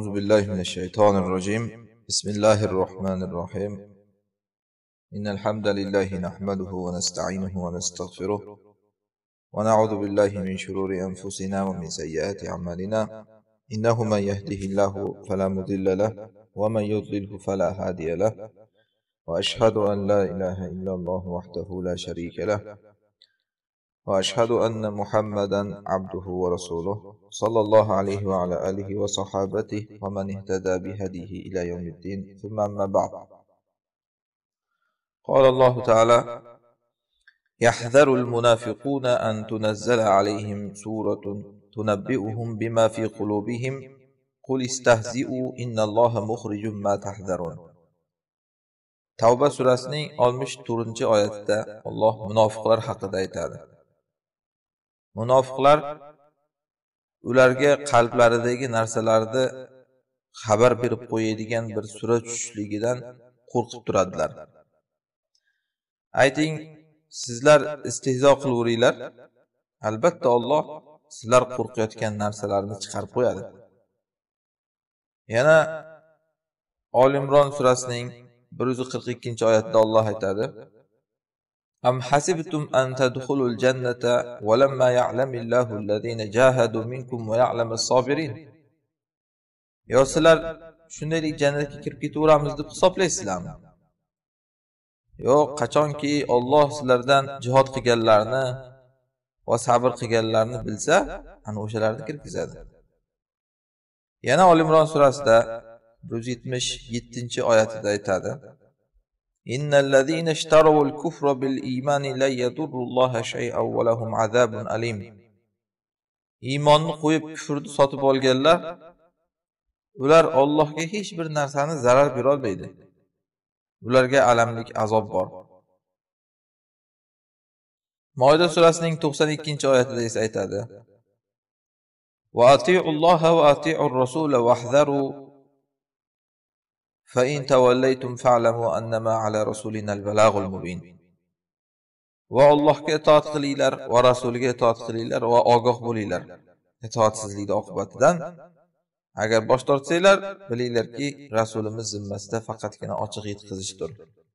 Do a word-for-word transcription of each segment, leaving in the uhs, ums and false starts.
أعوذ بالله من الشيطان الرجيم بسم الله الرحمن الرحيم إن الحمد لله نحمده ونستعينه ونستغفره ونعوذ بالله من شرور أنفسنا ومن سيئات أعمالنا إنه من يهده الله فلا مضل له ومن يضلله فلا هادي له وأشهد أن لا إله إلا الله وحده لا شريك له وأشهد أن محمدا عبده ورسوله صلى الله عليه وعلى آله وصحابته ومن اهتدى بهديه إلى يوم الدين ثم أما بعد قال الله تعالى يحذر المنافقون أن تنزل عليهم سورة تنبئهم بما في قلوبهم قل استهزئوا إن الله مخرج ما تحذرون. Tavba surasining oltmish to'rtinchi oyatida Alloh munofiqlar haqida aytadi. Munofiqlar ularga qalblaridagi narsalarni xabar berib qo'yadigan bir sura tushishligidan qo'rqib turadilar. Ayting, sizlar istehzo qilaveringlar, albatta Alloh sizlar qo'rqayotgan narsalarni chiqarib qo'yadi. Yana Ol Imron surasining bir yuz qirq ikkinchi oyatida Alloh aytadi: Am hasibtum an tadkhulul jannata wa lamma ya'lamillahu alladhina jahadu minkum wa ya'lamus sabirin. Yo sizlar shundaylik jannatga kirib ketaveramiz deb hisoblaysizlarmi? Yo'q, qachonki Alloh sizlardan jihad qilganlarni va sabr qilganlarni bilsa, ana o'shalarni kirgizadi. Yana Ol Imron surasida bir yuz yetmish yettinchi oyatida aytadi: İnnellezîne iştaravul kufra bil îmâni la yedurrullaha şey'en ve lehum azâbun alîm. Iymonni qo'yib kufrni sotib olganlar, ular Allohga hech bir narsani zarar bera olmaydi. Ularga alamlik azob bor. Moida surasining to'qson ikkinchi oyatida esa aytadi: Va ati'ulloha va ati'ur rasula vahdharu فَإِنْ تَوَلَّيْتُمْ فَاعْلَمُوا أَنَّمَا عَلَى رَسُولِنَا الْبَلَاغُ الْمُبِينُ. Va Allohga itoat qilinglar va rasuliga itoat qilinglar va ogoh bo'linglar. Itoatsizlikning oqibatidan agar bosh tortsanglar, bilinglarki, rasulimiz zimmasida faqatgina ochiq yetkazishdir.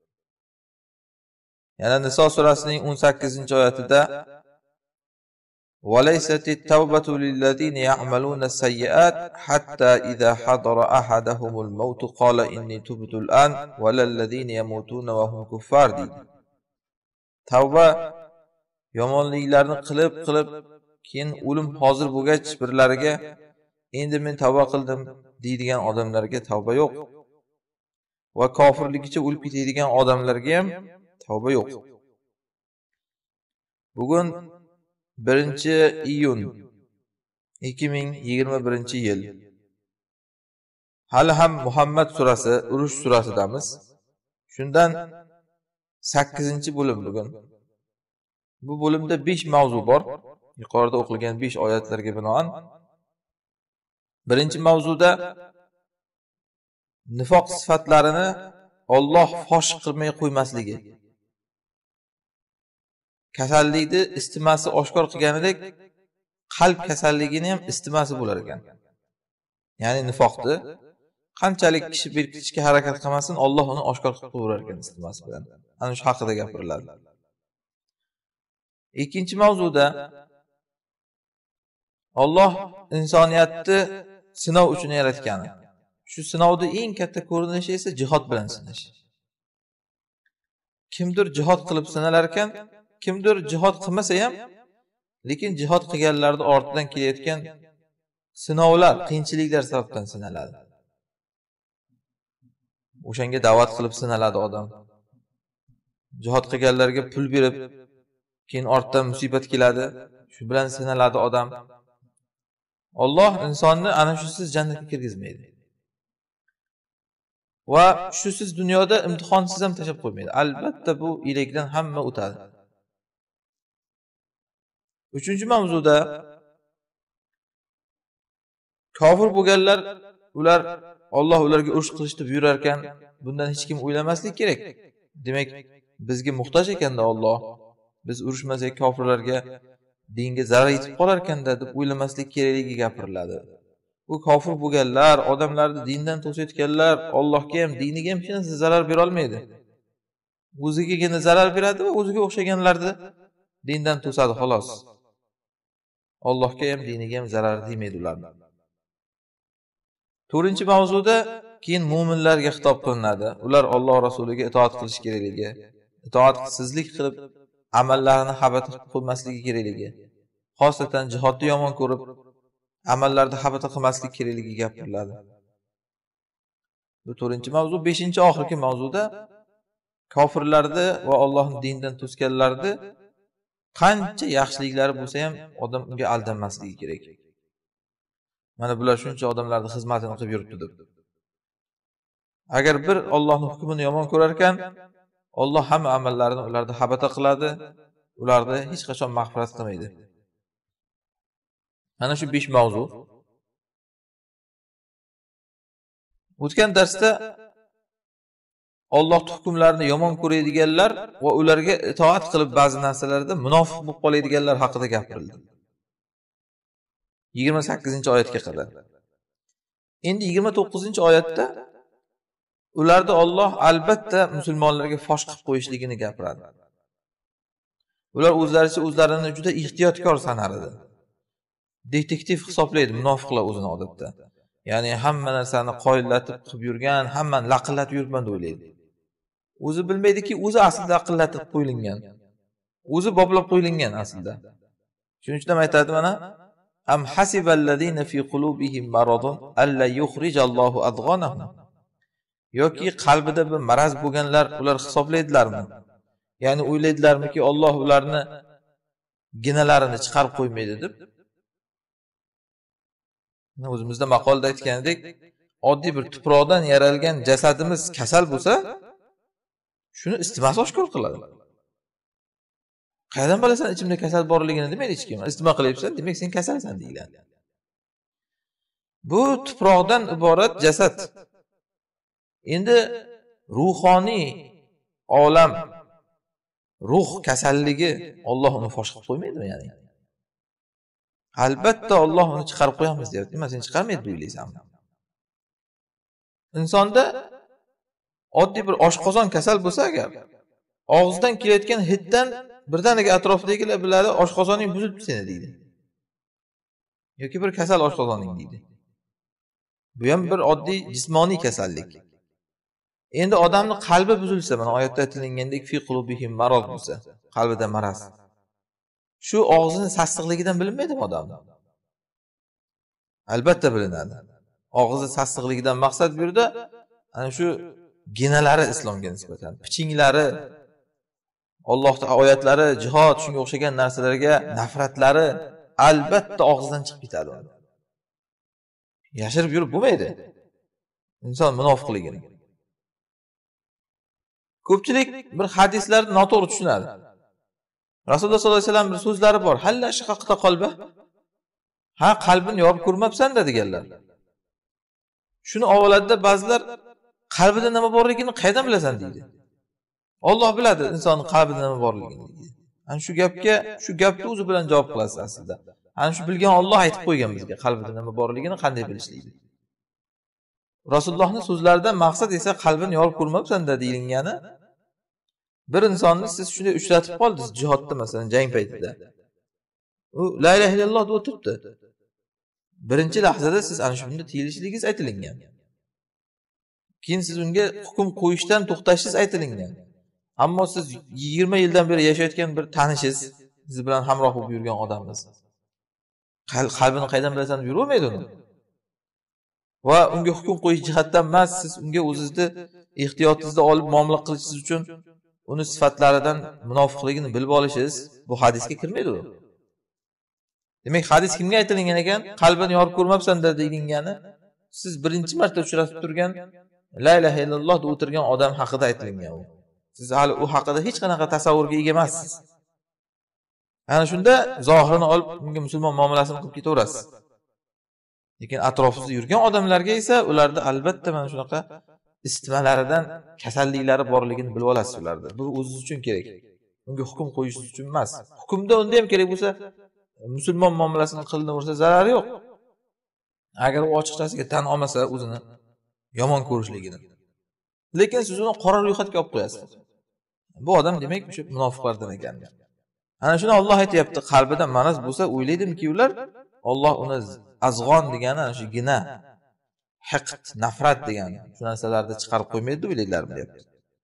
Yana Niso surasining o'n sakkizinchi oyatida وَلَيْسَتِ التَّوْبَةُ لِلَّذِينَ يَعْمَلُونَ السَّيِّئَاتِ حَتَّى إِذَا حَضَرَ أَحَدَهُمُ الْمَوْتُ قَالَ إِنِّي تُبْتُ الْآنَ وَلَا الَّذِينَ يَمُوتُونَ وَهُمْ كُفَّارٌ deydi. Tavba yomonliklarni qilib qilib keyin o'lim hozir bo'lgach birlariga endi men tavba qildim deydigan odamlarga tavba yo'q. Va kofirligicha o'lib ketadigan odamlarga ham tavba yo'q. Bugun birinchi iyun ikki ming yigirma birinchi yil. Hali ham Muhammad surasi, urush surasidamiz. Shundan sakkizinchi bo'lim bugun. Bu bo'limda besh mavzu bor. Yuqorida o'qilgan besh oyatlarga binoan. Birinchi mavzuda nifoq sifatlarini Alloh fosh qilmay qo'ymasligi. Kasallikni istimasi oshkor qilganidek, qalb kasalligini ham istimasi bo'lar ekan. Ya'ni nifoqni qanchalik kishi berkitishga harakat qilmasin, Alloh uni oshkor qilib qo'yar ekan istimasi bilan. Ana shu haqida gapiriladi. Ikkinchi mavzuda Alloh insoniyatni sinov uchun yaratgani. Shu sinovning eng katta ko'rinishi esa jihad bilan sinash. Kimdir jihad qilib sinalar ekan, kimdir jihad qilmasa ham, lekin jihad qilganlarning ortidan kelayotgan sinovlar, qiyinchiliklar sababdan sinaladi. O'shanga da'vat qilib sinaladi odam. Jihad qilganlarga pul berib, keyin ortdan musibat keladi, shu bilan sinaladi odam. Alloh insonni ana shusiz jannatga kirgizmaydi. Va shusiz dunyoda imtihonsiz ham tashab qo'ymaydi. Albatta bu elakdan hamma o'tadi. Uchinchi mavzuda kofir bo'lganlar, ular Alloh ularga urush qilishni buyurar ekan, bundan hech kim o'ylamaslik kerak. Demak, bizga muhtoj ekanda Alloh, biz urushmasak kofirlarga dinga zarar yetib qolar ekanda deb o'ylamaslik kerakligi gapiriladi. bu kofir bo'lganlar, odamlarni dindan to'sayotganlar, Allohga ham, diniga ham hech narsa zarar bera olmaydi. O'zigagina zarar beradi va o'ziga o'xshaganlarni dindan to'sadi xolos. Allohga ham, diniga ham zarar demaydi ularni. to'rtinchi mavzuda keyin mu'minlarga xitob qilinadi. Ular Alloh rasuliga itoat qilish kerakligi, itoatsizlik qilib amallarini habata qilib qo'ymasligi kerakligi, xosatan jihodni yomon ko'rib amallarni habata qilmaslik kerakligi gapiriladi. Bu to'rtinchi mavzu. beshinchi oxirgi mavzuda kofirlarni va Allohning dinidan to'sganlarni qancha yaxshiliklari bo'lsa ham odam unga aldanmasligi kerak. Mana bular shuncha odamlarning xizmatini qilib yuribdi deb. Agar bir Allohning hukmini yomon ko'rar ekan, Alloh hamma amallarini ularni habata qiladi, ularni hech qachon mag'firat qilmaydi. Mana shu besh mavzu. O'tgan darsda Alloh hukmlarini yomon ko'radiganlar va ularga itoat qilib ba'zi narsalarda munofiq bo'lib qoladiganlar haqida gapirildi. yigirma sakkizinchi oyatga qadar. Endi yigirma to'qqizinchi oyatda ularni Alloh albatta musulmonlarga fosh qilib qo'yishligini gapiradi. Ular o'zlaricha o'zlarini juda ehtiyotkor sanar edi. Detektiv hisoblaydi munofiqlar o'zini odatda. Ya'ni hamma narsani qoyillatib qilib yurgan, hammani laqillatib yuribman deb o'ylaydi. O'zi bilmaydiki, o'zi aslida aqillatib qo'yilgan. O'zi boblab qo'yilgan aslida. Shuning uchun ham aytadi mana: "Am hasiballazina fi qulubihim maradun alla yukhrijallohu adghanahum." Yoki qalbida bir maraz bo'lganlar ular hisoblaydilarmi? Ya'ni o'ylaydilarmiki, Alloh ularni ginalarini chiqarib qo'ymaydi deb. O'zimizda maqolda aytganidek, oddiy bir tuproqdan yaralgan jasadimiz kasal bo'lsa, shuni istimasi oshkor qiladi. Qayerdan bilasan ichimda kasal borligini demaydi hech kim. Istima qilyapsan, demak sen kasalsan deyiladi. Bu tuproqdan iborat jasad. Endi ruhoniy olam, ruh kasalligi Alloh uni fosh qilib qo'ymaydimi ya'ni? Albatta Alloh uni chiqarib qo'yamiz deyapti. Nima sen chiqarmaydi deb o'ylaysanmi? Insonda oddiy bir oshqozon kasal bo'lsa agar, og'izdan kelayotgan hiddan birdaniga atrofdagilar biladi, oshqozoning buzilib seni deydi. Yoki bir kasal oshqozoning deydi. Bu ham bir oddiy jismoniy kasallik. Endi odamning qalbi buzilsa, mana oyatda aytilgandek fi qulubihim marad bo'lsa, qalbida maraz. Shu og'zining sassiqligidan bilinmaydimi odamning? Albatta bilinadi. Og'zi sassiqligidan maqsad bu yerda ana shu ginalari islomga nisbatan, pichinglari, Allohning oyatlari, jihod, shunga o'xshagan narsalarga nafratlari albatta og'zidan chiqib ketadi. Yashirib yurib bo'lmaydi inson munofiqligini. Ko'pchilik bir hadislarni noto'g'ri tushunadi. Rasululloh sollallohu alayhi vasallam bir so'zlari bor. Halla shiqaqta qalbi. Ha, qalbini yorib ko'rmabsan-da deganlar. Shuni avvalda ba'zilar qalbida nima borligini qayerdan bilasan deydi. Alloh biladi insonning qalbida nima borligini deydi. Ana shu gapga, shu gapni o'zi bilan javob qilasiz aslida. Ana shu bilgan Alloh aytib qo'ygan bizga qalbida nima borligini qanday bilishlikni. Rasulullohning so'zlaridan maqsad esa qalbini yorib ko'rmabsan-da deyilgani. Bir insonni siz shunday uchratib qoldingiz jihodda, masalan, jang paytida. U la ilaha illalloh deb o'tiribdi. Birinchi lahzada siz ana shunda tiyilishligingiz aytilingan. Keyin siz unga hukm qo'yishdan to'xtashingiz aytilingan. Ammo siz yigirma yildan beri yashayotgan bir tanishingiz, siz bilan hamroh bo'lib yurgan odamsiz. Qalbini qaydan bilasan deb yuravermaydi uni. Va unga hukm qo'yish jihatdan emas, siz unga o'zingizni ehtiyotingizni olib muomala qilishingiz uchun uni sifatlaridan munofiqligini bilib olishingiz bu hadisga kirmaydi u. Demak, hadis kimga aytilgan ekan? Qalbini yorib ko'rmabsan-da deyilgani, siz birinchi marta uchratib turgan la ilaha illalloh deb o'tirgan odam haqida aytilgan u. Siz hali u haqida hech qanaqa tasavvurga ega emassiz. Ana shunda zohirini olib unga musulmon muomalasini qilib ketaverasiz. Lekin atrofingizda yurgan odamlarga esa ularda albatta mana shunaqa istimalaridan kasalliklari borligini bilib olasiz ularda. Bu o'zingiz uchun kerak. Unga hukm qo'yishingiz uchun emas. Hukmda unda ham kerak bo'lsa musulmon muomalasini qilinaversa zarari yo'q. Agar u ochiqchasiga tan olmasa o'zini yomon ko'rishligini. Lekin siz uni qora ro'yxatga olib qo'yasiz. Bu odam demak o'sha munofiqlardan ekan. Ana shuni Alloh aytayapti, qalbida maraz bo'lsa o'ylaydimki ular Alloh uni azg'on degani ana shu gina, hiqd, nafrat degan shu narsalarni chiqarib qo'ymaydi o'ylaydilarmi deyapti.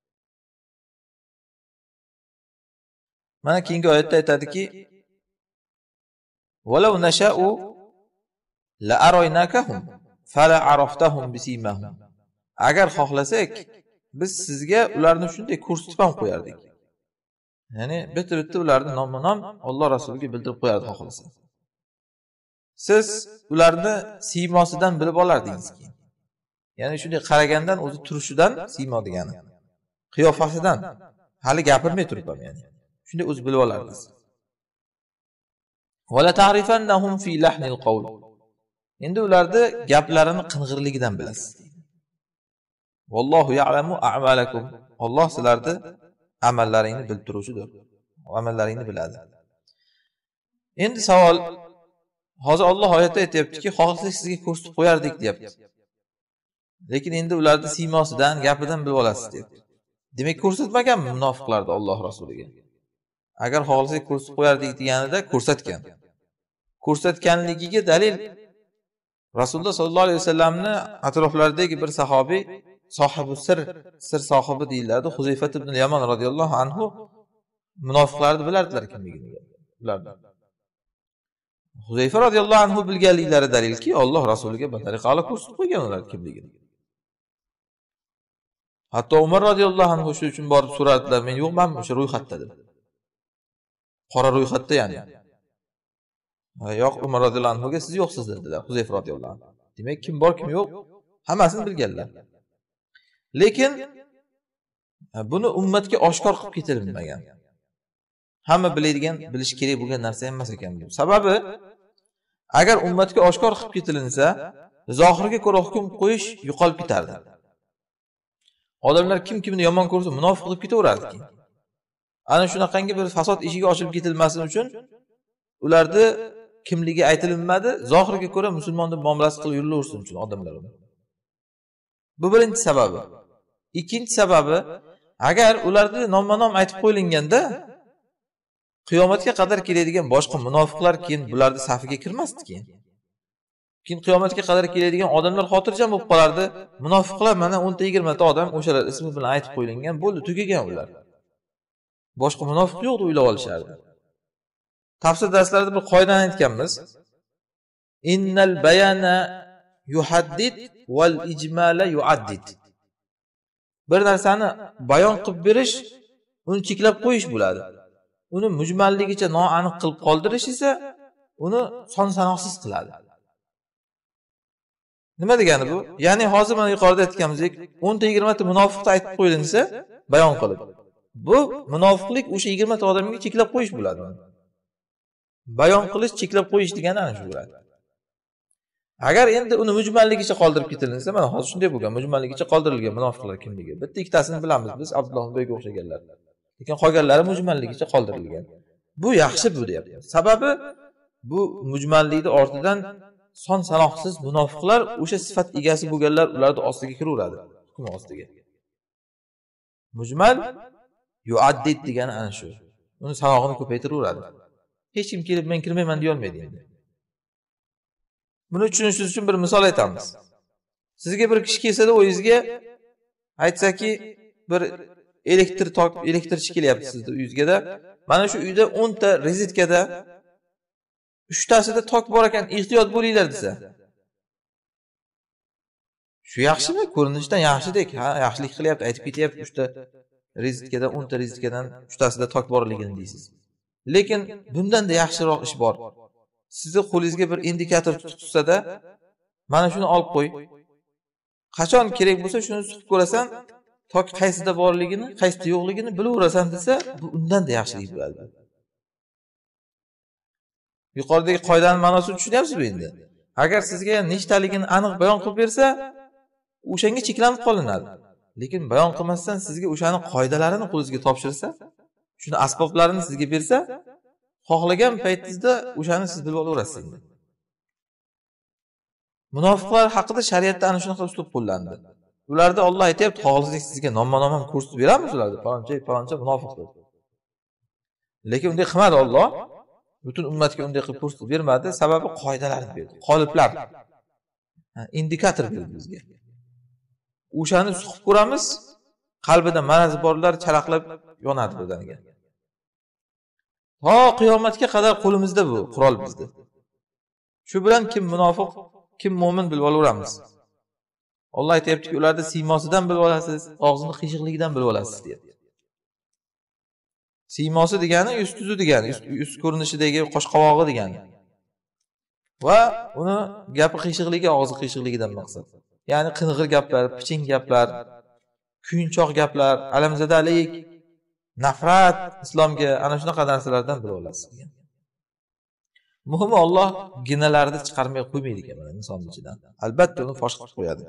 Mana keyingi oyatda aytadiki: "Walau nasha'u la araynakahum fala araftahum bisimahum." Agar xohlasak, biz sizga ularni shunday ko'rsatib ham qo'yardik. Ya'ni bitta-bitta ularni nomma-nom Alloh rasuliga bildirib qo'yardi xohlasa. Siz ularni siymosidan bilib olardingiz keyin. Ya'ni shunday qaragandan o'zi turishidan siymo degani. Qiyofasidan hali gapirmay turib ham ya'ni. Shunday o'zi bilib olardingiz. Wala ta'rifannahum fi lahnil qawl. Endi ularni gaplarini qing'irligidan bilasiz. Vallohu ya'lamu a'malakum. Alloh sizlarni amallaringni bilib turuvchidir. Amallaringni biladi. Endi savol, hozir Alloh oyatda aytayaptiki, xohlasak sizga ko'rsatib qo'yardik deyapti. Lekin endi ularni siymosidan, gapidan bilib olasiz deyapti. Demak, ko'rsatmaganmi munofiqlarni Alloh rasuliga? Agar xohlasak ko'rsatib qo'yardik deganida ko'rsatgan. Ko'rsatganligiga dalil Rasululloh sollallohu alayhi vasallamni atroflaridagi bir sahobiy, sohibi sir, sir sohibi deyiladi, Huzayfat ibn Yaman radhiyallohu anhu munofiqlarni bilardilar kimligini. Ulardan. Huzayfa radhiyallohu anhu bilganliklari dalilki, Alloh rasuliga batariqali ko'rsatib qo'ygan ular kimligini. Hatto Umar radhiyallohu anhu shu uchun borib so'radilar, men yo'qmanmi o'sha ro'yxatda deb. Qora ro'yxatda ya'ni. Yo'q, Umar radhiyallohu anhuga siz yo'qsiz dedilar, Huzayfa radhiyallohu anhu. Demak, kim bor, kim yo'q, hammasini bilganlar. Lekin buni ummatga oshkor qilib ketilmagan. Hamma biladigan, bilish kerak bo'lgan narsa emas ekan bu. Sababi agar ummatga oshkor qilib ketilinsa, zohirga ko'ra hukm qo'yish yo'qolib ketardi. Odamlar kim kimni yomon ko'rsa, munofiq qilib ketaverardi. Ana shunaqangi bir fasod eshigi ochilib ketilmasin uchun ularni kimligi aytilmadi, zohirga ko'ra musulmonni muomalasi qilib yurilaversin uchun odamlar. Bu birinchi sababi. Ikkinchi sababi, agar ularni nomma-nom aytib qo'yilganda qiyomatga qadar keladigan boshqa munofiqlar keyin bularning safiga kirmasdi keyin. Keyin qiyomatga qadar keladigan odamlar xotirjam bo'lib qolardi. Munofiqlar mana o'nta yigirma ta odam o'shalar ismi bilan aytib qo'yilgan, bo'ldi, tugagan ular. Boshqa munofiq yo'q deb o'ylab olishardi. Tafsir darslarida bir qoidani aytganmiz. Innal bayana yuhaddid val ijmala yuaddid. Bir narsani bayon qilib berish, uni cheklab qo'yish bo'ladi. Uni mujmalligicha noaniq qilib qoldirish esa uni son sanoqsiz qiladi. Nima degani bu? Ya'ni hozir mana yuqorida aytganimizdek, o'nta yigirma ta munofiqni aytib qo'yilinsa, bayon qilib. Bu munofiqlik o'sha yigirma ta odamga cheklab qo'yish bo'ladi. Bayon qilish, cheklab qo'yish degani ana shu bo'ladi. Agar endi uni mujmalligicha qoldirib ketilinsa, mana hozir shunday bo'lgan, mujmalligicha qoldirilgan munofiqlar kimligi. Bitta ikkitasini bilamiz biz, Abdulloh ibn Ubayga o'xshaganlar. Lekin qolganlari mujmalligicha qoldirilgan. Bu yaxshi bu deyapti. Sababi bu mujmallikning ortidan son sanoqsiz munofiqlar, o'sha sifat egasi bo'lganlar ularning ostiga kiraveradi, hukm ostiga. Mujmal yuaddid degani ana shu. Uni sanog'ini ko'paytiraveradi. Hech kim kelib men kirmayman deya olmaydi endi. Buni tushunishingiz uchun bir misol aytamiz. Sizga bir kishi kelsa-da o'yingizga aytsaki, bir elektr tok, elektrchi kelyapti sizning uyingizga-da. Mana shu uyda o'nta rezetkada uchtasida tok bor ekan, ehtiyot bo'linglar desa. Shu yaxshimi? Ko'rinishdan yaxshidek, ha, yaxshilik qilyapti, aytib ketyapti, uchta rezetkadan, o'nta rezetkadan uchtasida tok borligini deysiz. Lekin bundan-da yaxshiroq ish bor. Sizni qo'lingizga bir indikator tutsa-da, mana shuni olib qo'y. Qachon kerak bo'lsa shuni suqib ko'rasan, tok qaysida borligini, qaysida yo'qligini bilaverasan desa, bu undan-da yaxshilik bo'ladi. Yuqoridagi qoidaning ma'nosini tushunyapsizmi endi? Agar sizga nechtaligini aniq bayon qilib bersa, o'shanga cheklanib qolinadi. Lekin bayon qilmasdan sizga o'shaning qoidalarini qo'lingizga topshirsa, shuni asboblarini sizga bersa, xohlagan paytingizda o'shani siz bilib olaverasiz endi. Munofiqlar haqida shariatda ana shunaqa uslub qo'llandi. Ularda Alloh aytayapti, hozirlik sizga nomma-nom ham ko'rsatib beramiz ularni. Faloncha, faloncha munofiq deb. Lekin unday qilmadi Alloh. Butun ummatga unday qilib ko'rsatib bermadi, sababi qoidalarni berdi, qoliplar. Indikator berdi bizga. O'shani suqib ko'ramiz, qalbida marazi borlar charaqlab yonadi birdaniga. To qiyomatga qadar qo'limizda bu qurol bizda. Shu bilan kim munofiq, kim mo'min bilib olaveramiz. Alloh aytayapti-ki, ularda siymosidan bilib olasiz, og'zini qiyshiqligidan bilib olasiz deyapti. Siymosi degani yuz tuzi degani, yuz ko'rinishidagi qosh qovog'i degani. Va uni gapi qiyshiqligi, og'zi qiyshiqligidan maqsad. Ya'ni qing'ir gaplar, piching gaplar, kuyinchoq gaplar, alamzadalik, nafrat islomga ana shunaqa narsalardan bilib olasiz degan. Muhimi Alloh ginalarni chiqarmay qo'ymaydi ekan mana inson ichidan. Albatta uni fosh qilib qo'yadi.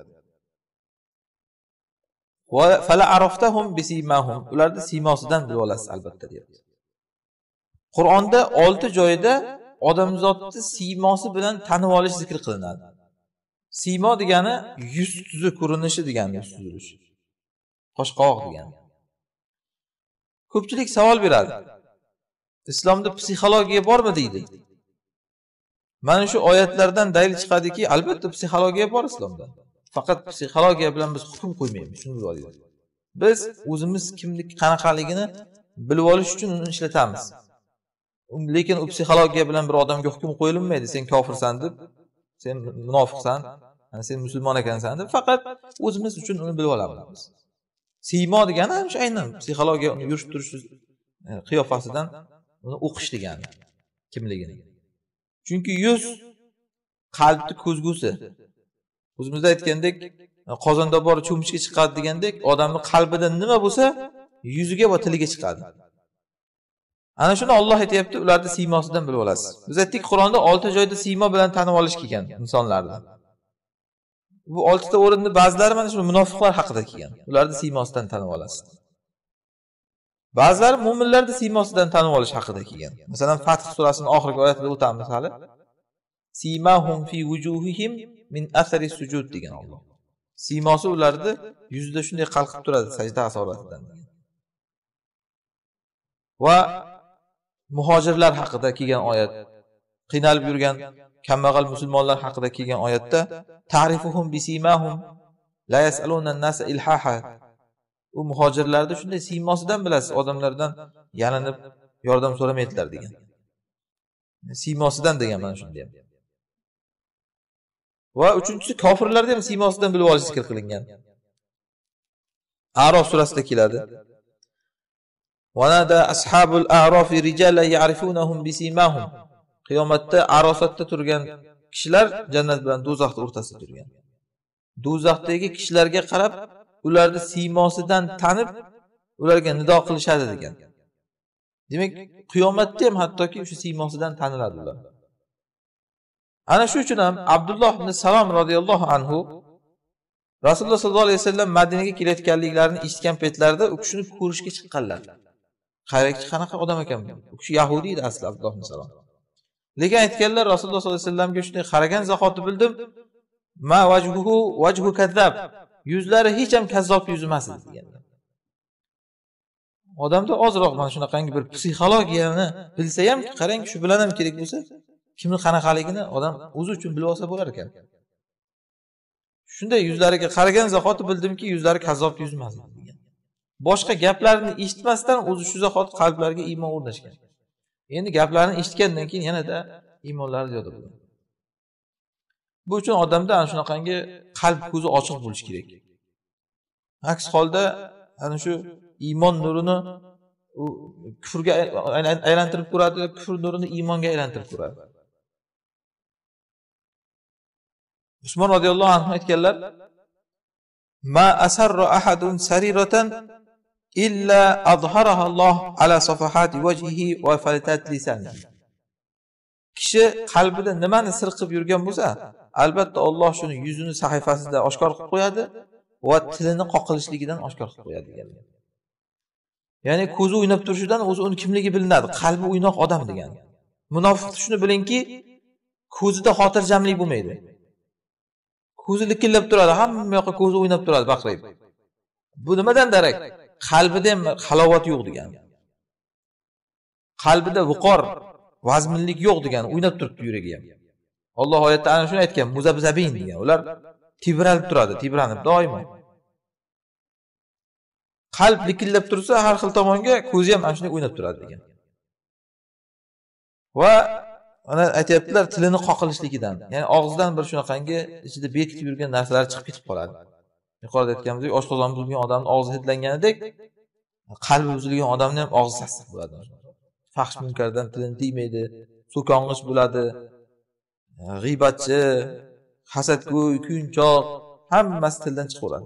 Va fala araftahum bisimahum, ularni siymosidan bilib olasiz albatta deyapti. Qur'onda olti joyda odamzodni siymosi bilan tanib olish zikr qilinadi. Siymo degani yuz tuzi ko'rinishi degani, yuz tuzilishi. Qosh qovoq degani. Ko'pchilik savol beradi. Islomda psixologiya bormi deydi. Mana shu oyatlardan dalil chiqadiki, albatta psixologiya bor islomda. Faqat psixologiya bilan biz hukm qo'ymaymiz, shuni bilib olaylik. Biz o'zimiz kimlik qanaqaligini bilib olish uchun uni ishlatamiz. Lekin u psixologiya bilan bir odamga hukm qo'yilmaydi, sen kofirsan deb, sen munofiqsan, sen musulmon ekansan deb, faqat o'zimiz uchun uni bilib olamiz. Siymo degani ham shu aynan psixologiya uni yurish turish qiyofasidan uni o'qish degani, kimligini. Chunki yuz qalbni ko'zgusi. O'zimizda aytgandek, qozonda bor cho'mishga chiqadi degandek, odamning qalbida nima bo'lsa, yuziga va tiliga chiqadi. Ana shuni Alloh aytayapti, ularni siymosidan bilib olasiz. Biz aytdik, Qur'onda olti joyda siymo bilan tanib olish kelgan insonlarni. Bu oltita o'rinni ba'zilari mana shu munofiqlar haqida kelgan. Ularni siymosidan tanib olasiz. Ba'zilari mu'minlarni siymosidan tanib olish haqida kelgan. Masalan, Fath surasining oxirgi oyatida o'tamiz hali. Simahum fi wujuhihim min athari sujud degan Alloh. Siymosi ularni yuzida shunday qalqib turadi sajda asoratidan. Va muhojirlar haqida kelgan oyat, qiynalib yurgan kambag'al musulmonlar haqida kelgan oyatda ta'rifuhum bisimahum la yasaluna an-nasa ilhaha. U muhojirlarni shunday siymosidan bilasiz, odamlardan yalinib yordam so'ramaydilar degan. Siymosidan degan mana shunday. Va uchinchisi kofirlarni ham siymosidan bilib olish zikr qilingan. A'rof surasida keladi. Wanada ashabul a'rofi rijalan ya'rifunahum bisimahum. Qiyomatda arosatda turgan kishilar jannat bilan do'zaxning o'rtasida turgan. Do'zaxdagi kishilarga qarab, ularni siymosidan tanib, ularga nido qilishadi degan. Demak, qiyomatda ham hattoki o'sha siymosidan taniladi ular. Ana shu uchun ham Abdulloh ibn Salom radhiyallohu anhu Rasululloh sollallohu alayhi vasallam Madinaga kelayotganliklarini eshitgan paytlarida u kishini ko'rishga chiqqanlar. Qaraychi, qanaqa odam ekan bu? U kishi yahudiy edi asli Abdulloh ibn Salom. Lekin aytganlar, Rasululloh sollallohu alayhi vasallamga shunday qaragan zahoti bildim, ma wajhuhu wajhu kazzab. Yuzlari hech ham kazzob yuz emas deganlar. Odamda ozroq mana shunaqangi bir psixologiyani bilsa ham, qarang, shu bilan ham kerak bo'lsa, kimni qanaqaligini odam o'zi uchun bilib olsa bo'lar ekan. Shunday yuzlariga qaragan zahoti bildimki, yuzlari kazzob yuz emas degan. Boshqa gaplarni eshitmasdan o'zi shu zahot qalblariga iymon o'rnashgan. Endi gaplarni eshitgandan keyin yanada iymonlari ziyoda bo'ladi. Bu uchun odamda ana shunaqangi qalb ko'zi ochiq bo'lish kerak. Aks holda ana shu iymon nurini u kufrga aylantirib ko'radi, kufr nurini iymonga aylantirib ko'radi. Usmon radhiyallohu anhu aytganlar: "Ma asarra ahadun sariratan illa adharaha Alloh ala safahati wajhihi wa falatat lisanihi." Kishi qalbida nimani sir qilib yurgan bo'lsa, albatta Alloh shuni yuzini sahifasida oshkor qilib qo'yadi va tilini qoqilishligidan oshkor qilib qo'yadi deganlar. Ya'ni ko'zi o'ynab turishidan o'zi uni kimligi bilinadi, qalbi o'ynoq odam degan. Munofiq shuni bilingki, ko'zida xotirjamlik bo'lmaydi. ko'zi likillab turadi, hamma yoqqa ko'zi o'ynab turadi, baqirib. Bu nimadan darak? Qalbida ham halovat yo'q degani. Qalbida viqor, vazminlik yo'q degani, o'ynab turibdi yuragi ham. Alloh oyatda ana shuni aytgan, muzabzabin degan. Ular tibralib turadi, tibranib doimo. Qalb likillab tursa, har xil tomonga ko'zi ham ana shunday o'ynab turadi degan. Va ana aytayaptilar tilini qoqilishligidan. Ya'ni og'zidan bir shunaqangi ichida bekitib yurgan narsalar chiqib ketib qoladi. Yuqorida aytganimizdek, oshqozon buzilgan odamning og'zi hidlanganidek, qalbi buzilgan odamning ham og'zi sassiq bo'ladi. Fahsh munkardan tilini tiymaydi, so'kong'ish bo'ladi, g'iybatchi, hasadgo'y, kuyunchoq, hammasi tildan chiqaveradi.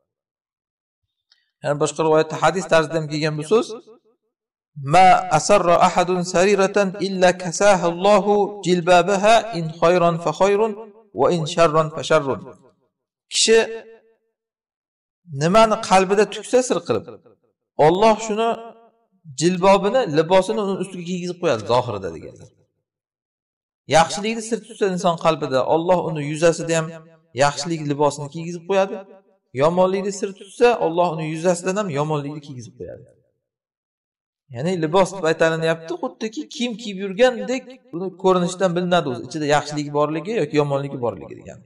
Yani boshqa rivoyatda hadis tarzida ham kelgan bu so'z: "Ma asarra ahadun sariratan illa kasaha Allohu jilbabaha in khayran fa khayrun va in sharran fa sharrun." Kishi nimani qalbida tuksa sir qilib, Alloh shuni jilbobini, libosini uning ustiga kiygizib qo'yadi zohirida deganlar. Yaxshilikni sir tutsa inson qalbida, Alloh uni yuzasida ham yaxshilik libosini kiygizib qo'yadi. Yomonlikni sir tutsa, Alloh uni yuzasidan ham yomonlikni kiygizib qo'yadi. Ya'ni libos deb aytilinyapti, xuddiki kiyim kiyib yurgandek, uni ko'rinishidan bilinadi o'zi, ichida yaxshiligi borligi yoki yomonligi borligi degan.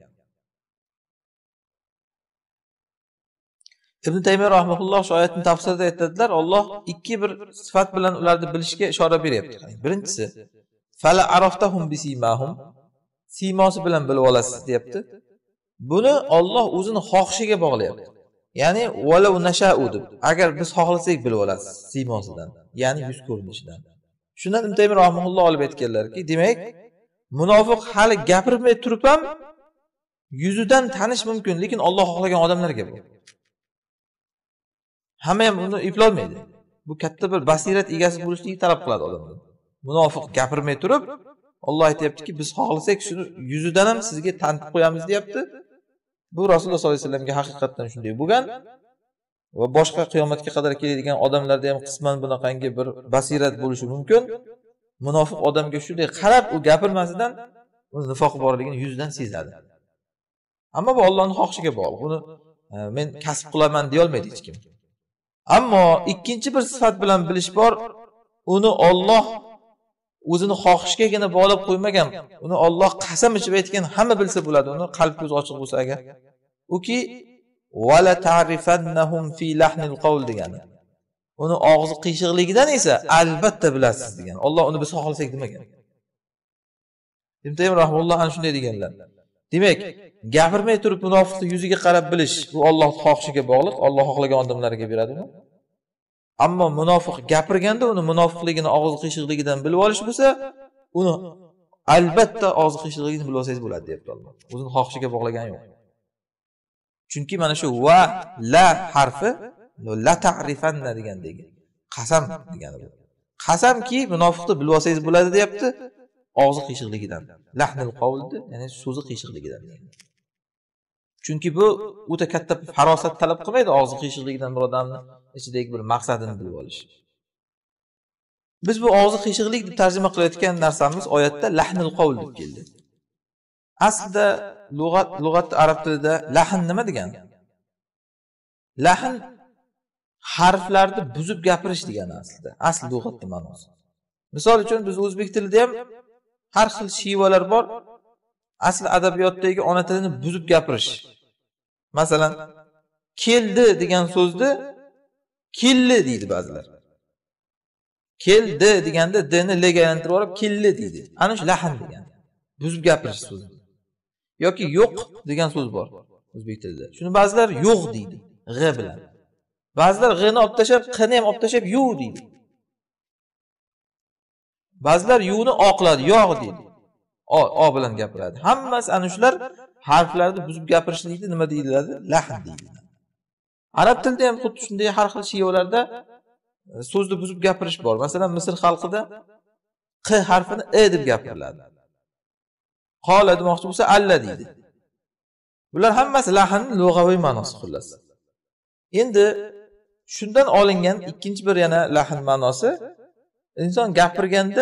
Ibn Taymiyo rahimahulloh shu oyatning tafsirida aytadilar, Alloh ikki bir sifat bilan ularni bilishga ishora beryapti. Birinchisi, fala araftahum bisimahum, siymosi bilan bilib olasiz deyapti. Buni Alloh o'zini xohishiga bog'layapti. Ya'ni walau nasha'u deb, agar biz xohlasak bilib olasiz siymosidan, ya'ni yuz ko'rinishidan. Shundan Ibn Taymiyo rahimahulloh olib aytganlarki, demak, munofiq hali gapirmay turib ham yuzidan tanish mumkin, lekin Alloh xohlagan odamlarga bu. Hamma ham uni eplolmaydi. Bu katta bir basirat egasi bo'lishni talab qiladi odamdan. Munofiq gapirmay turib, Alloh aytayaptiki, biz xohlasak shuni yuzidan ham sizga tanitib qo'yamiz deyapti. Bu Rasululloh sollallohu alayhi vasallamga haqiqatan shunday bo'lgan va boshqa qiyomatga qadar keladigan odamlarda ham qisman bunaqangi bir basirat bo'lishi mumkin. Munofiq odamga shunday qarab, u gapirmasidan uni nifoq borligini yuzidan sezadi. Ammo bu Allohning xohishiga bog'liq. Buni men kasb qilaman deya olmaydi hech kim. Ammo ikkinchi bir sifat bilan bilish bor, uni Alloh o'zini xohishgagina bog'lab qo'ymagan, uni Alloh qasam ichib aytgan, hamma bilsa bo'ladi, uni qalb ko'z ochiq bo'lsa agar. Uki wala ta'rifannahum fi lahnil qawl degani. Uni og'zi qiyshiqligidan esa albatta bilasiz degan. Alloh uni biz xohlasak demagan. Ibn Taymiyo rahimahulloh ana shunday deganlar. Demak, gapirmay turib munofiqni yuziga qarab bilish, bu Alloh xohishiga bog'liq, Alloh xohlagan odamlarga beradi uni. Ammo munofiq gapirganda uni munofiqligini, og'zi qiyshiqligidan bilib olish bo'lsa, uni albatta og'zi qiyshiqligini bilib olsangiz bo'ladi deyapti Alloh. O'zini xohishiga bog'lagan yo'q. Chunki mana shu va la harfi la ta'rifanna degandagi qasam degani bu. Qasamki munofiqni bilib olsangiz bo'ladi deyapti, og'zi qiyshiqligidan. Lahnul qavldi, ya'ni so'zi qiyshiqligidan. Chunki bu o'ta katta farosat talab qilmaydi, og'zi qiyshiqligidan bir odamni ichidagi bir maqsadini bilib olish. Biz bu og'zi qiyshiqlik deb tarjima qilayotgan narsamiz oyatda lahnul qawl deb keldi. Aslida lug'at lug'at arab tilida lahn nima degani? Lahn harflarni buzib gapirish degani aslida. Asl lug'atning ma'nosi. Misol uchun biz o'zbek tilida ham har xil shivalar bor. Asl adabiyotdagi ona tilini buzib gapirish. Masalan, keldi degan so'zni kelli deydi ba'zilar. Keldi deganda d-ni l-ga aylantirib olib kelli deydi. Ana shu lahn degan. Buzib gapirish so'zi. Yoki yo'q degan so'z bor o'zbek tilida. Shuni ba'zilar yo'q deydi, g' bilan. Ba'zilar g'ni olib tashab, qni ham olib tashab yo'q deydi. Ba'zilar yo'qni o qiladi, yo'q deydi. O, o bilan gapiradi. Hammasi ana shular harflarni buzib gapirishlikni nima deyiladi? Lahn deyiladi. Arab tilida ham xuddi shunday har xil shiyolarda so'zni buzib gapirish bor. Masalan, Misr xalqida q harfini e deb gapiriladi. Qola demoqchi bo'lsa alla deydi. Bular hammasi lahnning lug'aviy ma'nosi xullas. Endi shundan olingan ikkinchi bir yana lahn ma'nosi, inson gapirganda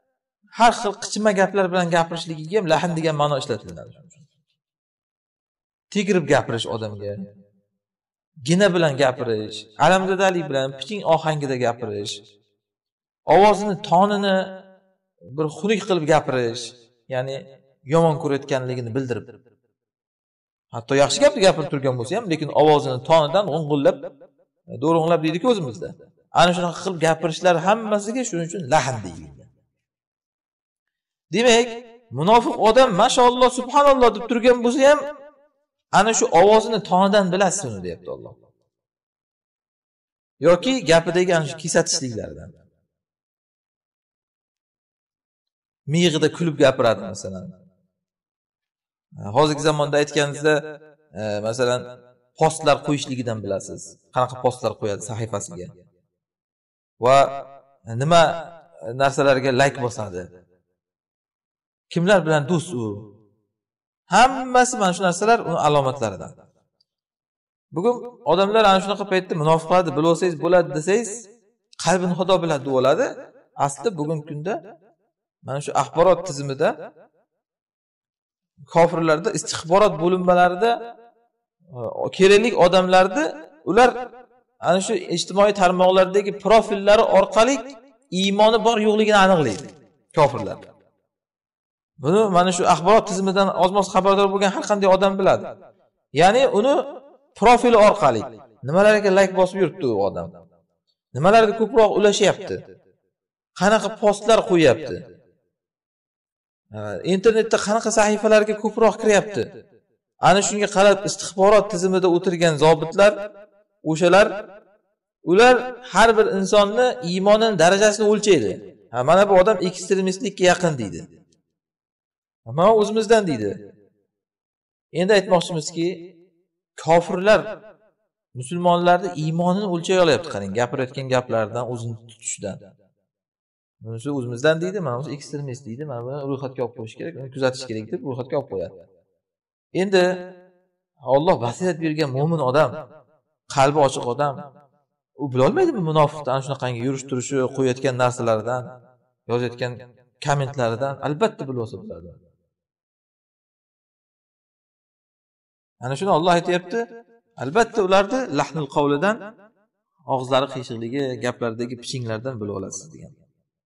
har xil qichima gaplar bilan gapirishligiga ham lahn degan ma'no ishlatiladi. tegirib gapirish odamga, gina bilan gapirish, alamzadalik bilan piching ohangida gapirish, ovozini tonini bir xunuk qilib gapirish, ya'ni yomon ko'rayotganligini bildirib. Hatto yaxshi gapni gapirib turgan bo'lsa ham, lekin ovozini tonidan g'ung'illab, do'rg'inlab deydi-ku o'zimizda. Ana shunaqa qilib gapirishlar hammasiga shuning uchun lahn deyiladi. Demak, munofiq odam mashalloh subhanalloh deb turgan bo'lsa ham, ana shu ovozini tonidan bilasiz uni deyapti Alloh. Yoki gapidagi ana shu kesatishliklardan. Miyig'ida kulib gapiradi masalan. Hozirgi zamonda aytganingizda, e, masalan, postlar qo'yishligidan bilasiz. Qanaqa postlar qo'yadi sahifasiga. Va nima narsalarga like bosadi. Kimlar bilan do'st u? Hammasi mana shu narsalar uni alomatlaridan. Bugun odamlar ana shunaqa paytda munofiqlarni bilib olsangiz bo'ladi desangiz, qalbini Xudo biladi deb bo'ladi. Aslida bugungi kunda mana shu axborot tizimida kofirlarda istixborot bo'linmalarida kerakli odamlarni ular ana shu ijtimoiy tarmoqlardagi profillari orqali iymoni bor yo'qligini aniqlaydi kofirlar. Buni mana shu axborot tizimidan ozmoz xabardor bo'lgan har qanday odam biladi. Ya'ni uni profili orqali nimalarga like bosib yuribdi u odam. Nimalarga ko'proq ulashyapti. Qanaqa postlar qo'yapti. Internetda qanaqa sahifalarga ko'proq kiryapti. Ana shunga qarab istixborot tizimida o'tirgan zobitlar, o'shalar ular har bir insonni iymonining darajasini o'lchaydi. Ha, mana bu odam ekstremistlikka yaqin deydi. Ammo o'zimizdan deydi. Endi aytmoqchimizki, kofirlar musulmonlarning iymonini o'lchay olyapti, qarang, gapirayotgan gaplaridan, o'zini tutishidan. Bunisi o'zimizdan deydi, mana bu ekstremist deydi, mana buni ro'yxatga olib qo'yish kerak, uni kuzatish kerak deb ro'yxatga olib qo'yadi. Endi Alloh basirat bergan mo'min odam, qalbi ochiq odam, u bilolmaydimi munofiqni ana shunaqangi yurish turishi, qo'yayotgan narsalaridan, yozayotgan kommentlaridan? Albatta bilib olsa bo'ladi. Ana shuni Alloh aytayapti. Albatta ularni lahnul qavlidan, og'izlari qiyshiqligi, gaplaridagi pichinglardan bilib olasiz degan.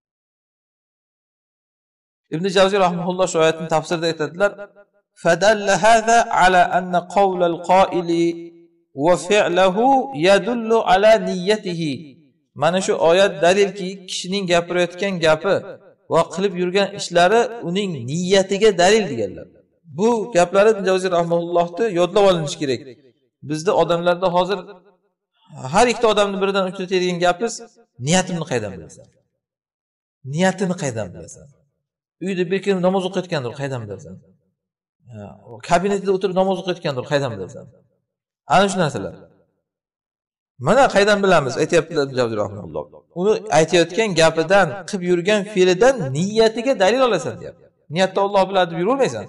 Ibn Jawziy rahimahulloh shu oyatning tafsirida aytadilar: "Fadalla hada ala anna qawlal qa'ili va fi'luhu yadullu ala niyyatihi." Mana shu oyat dalilki, kishining gapirayotgan gapi va qilib yurgan ishlari uning niyyatiga dalil deganlar. Bu gaplari Ibn Jawziy rahimahullohni yodlab olinishi kerak. Bizda odamlarda hozir har ikkita odamni biridan uchratadigan gapimiz, niyatimni qaydan bilasan? Niyatini qaydan bilasan? Uyda bir kim namoz o'qiyotgandir, qaydan bilasan? Kabinetda o'tirib namoz o'qiyotgandir, qaydan bilasan? Ana shu narsalar. Mana qaydan bilamiz? Aytayaptilar Ibn Jawziy rahimahulloh. Uni aytayotgan gapidan, qilib yurgan fe'lidan niyatiga dalil olasan deyapti. Niyatda Alloh biladi deb yurolmaysan.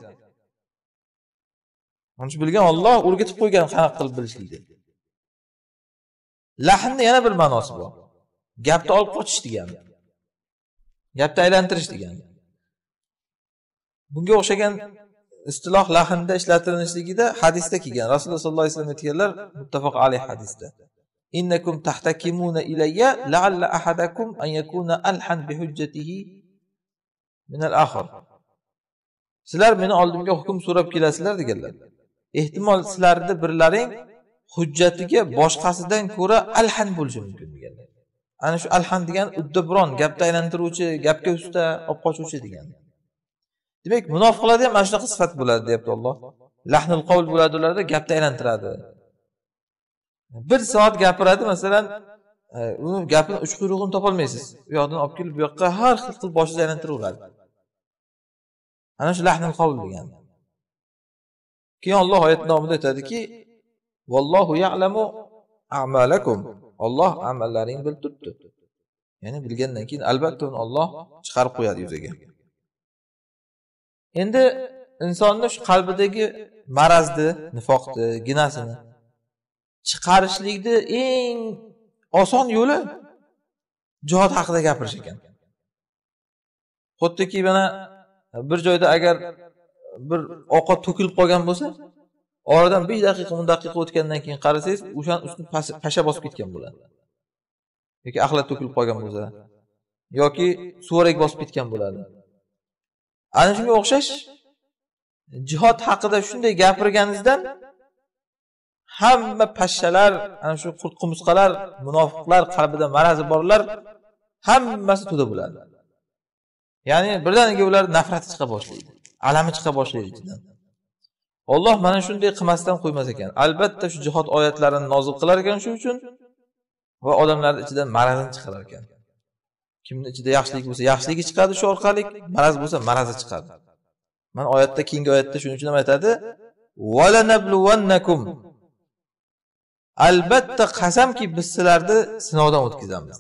Mana shu bilgan Alloh o'rgatib qo'ygan qanaqa qilib bilishlikni. Lahnning yana bir ma'nosi bor. Gapni olib qochish degani. Gapni aylantirish degani. Bunga o'xshagan istiloh lahnda ishlatilishligida hadisda kelgan. Rasululloh sollallohu alayhi vasallam aytganlar, muttafaq alayh hadisda. Innakum tahtakimuna ilayya la'alla ahadakum an yakuna alhan bi hujjatihi min al-akhir. Sizlar meni oldimga hukm so'rab kelasizlar deganlar. Ehtimol sizlarda birlaring hujjatiga boshqasidan ko'ra alhan bo'lishi mumkin deganlar. Ana shu alhan degan uddabron, gapni aylantiruvchi, gapga usta, olib qochuvchi degani. Demak, munofiqlarda ham mana shunaqa sifat bo'ladi, deyapti Alloh. Lahnul qavl bo'ladi ularda, gapni aylantiradi. Bir soat gapiradi, masalan, uni gapini uch quyrug'ini topa olmaysiz. U yoqdan olib kelib bu yoqqa har xil qilib boshidan aylantiraveradi. Ana shu lahnul qavl degani. Keyin Alloh oyat nomida aytadiki: "Vallohu ya'lamu a'malakum." Alloh amallaringni bilib turibdi. Ya'ni bilgandan keyin albatta uni Alloh chiqarib qo'yadi yuzaga. Endi insonning shu qalbidagi marazni, nifoqni, ginasini chiqarishlikni eng oson yo'li jihod haqida gapirish ekan. Xuddiki mana bir joyda agar bir ovqat to'kilib qolgan bo'lsa, Oradan besh daqiqa o'n daqiqa o'tgandan keyin qarasangiz, o'shaning ustini pasha bosib ketgan bo'ladi. Yoki axlat to'kilib qolgan bo'lsa, yoki suvarak bosib ketgan bo'ladi. Ana shunga o'xshash jihod haqida shunday gapirganingizdan hamma pashshalar, ana shu qurt-qumursqalar, munofiqlar, qalbida marazi borlar hammasi to'da bo'ladi. Ya'ni birdaniga ular nafrati chiqa boshlaydi, alami chiqa boshlaydi ichidan. Alloh mana shunday qilmasdan qo'ymas ekan. Albatta shu jihod oyatlarini nozil qilar ekan shu uchun va odamlarning ichidan marazini chiqarar ekan. Kimning ichida yaxshilik bo'lsa, yaxshiligi chiqadi shu orqali, maraz bo'lsa, marazi chiqadi. Mana oyatda, keyingi oyatda shuning uchun ham aytadi: "Va lanabluwannakum." Albatta qasamki biz sizlarni sinovdan o'tkazamiz.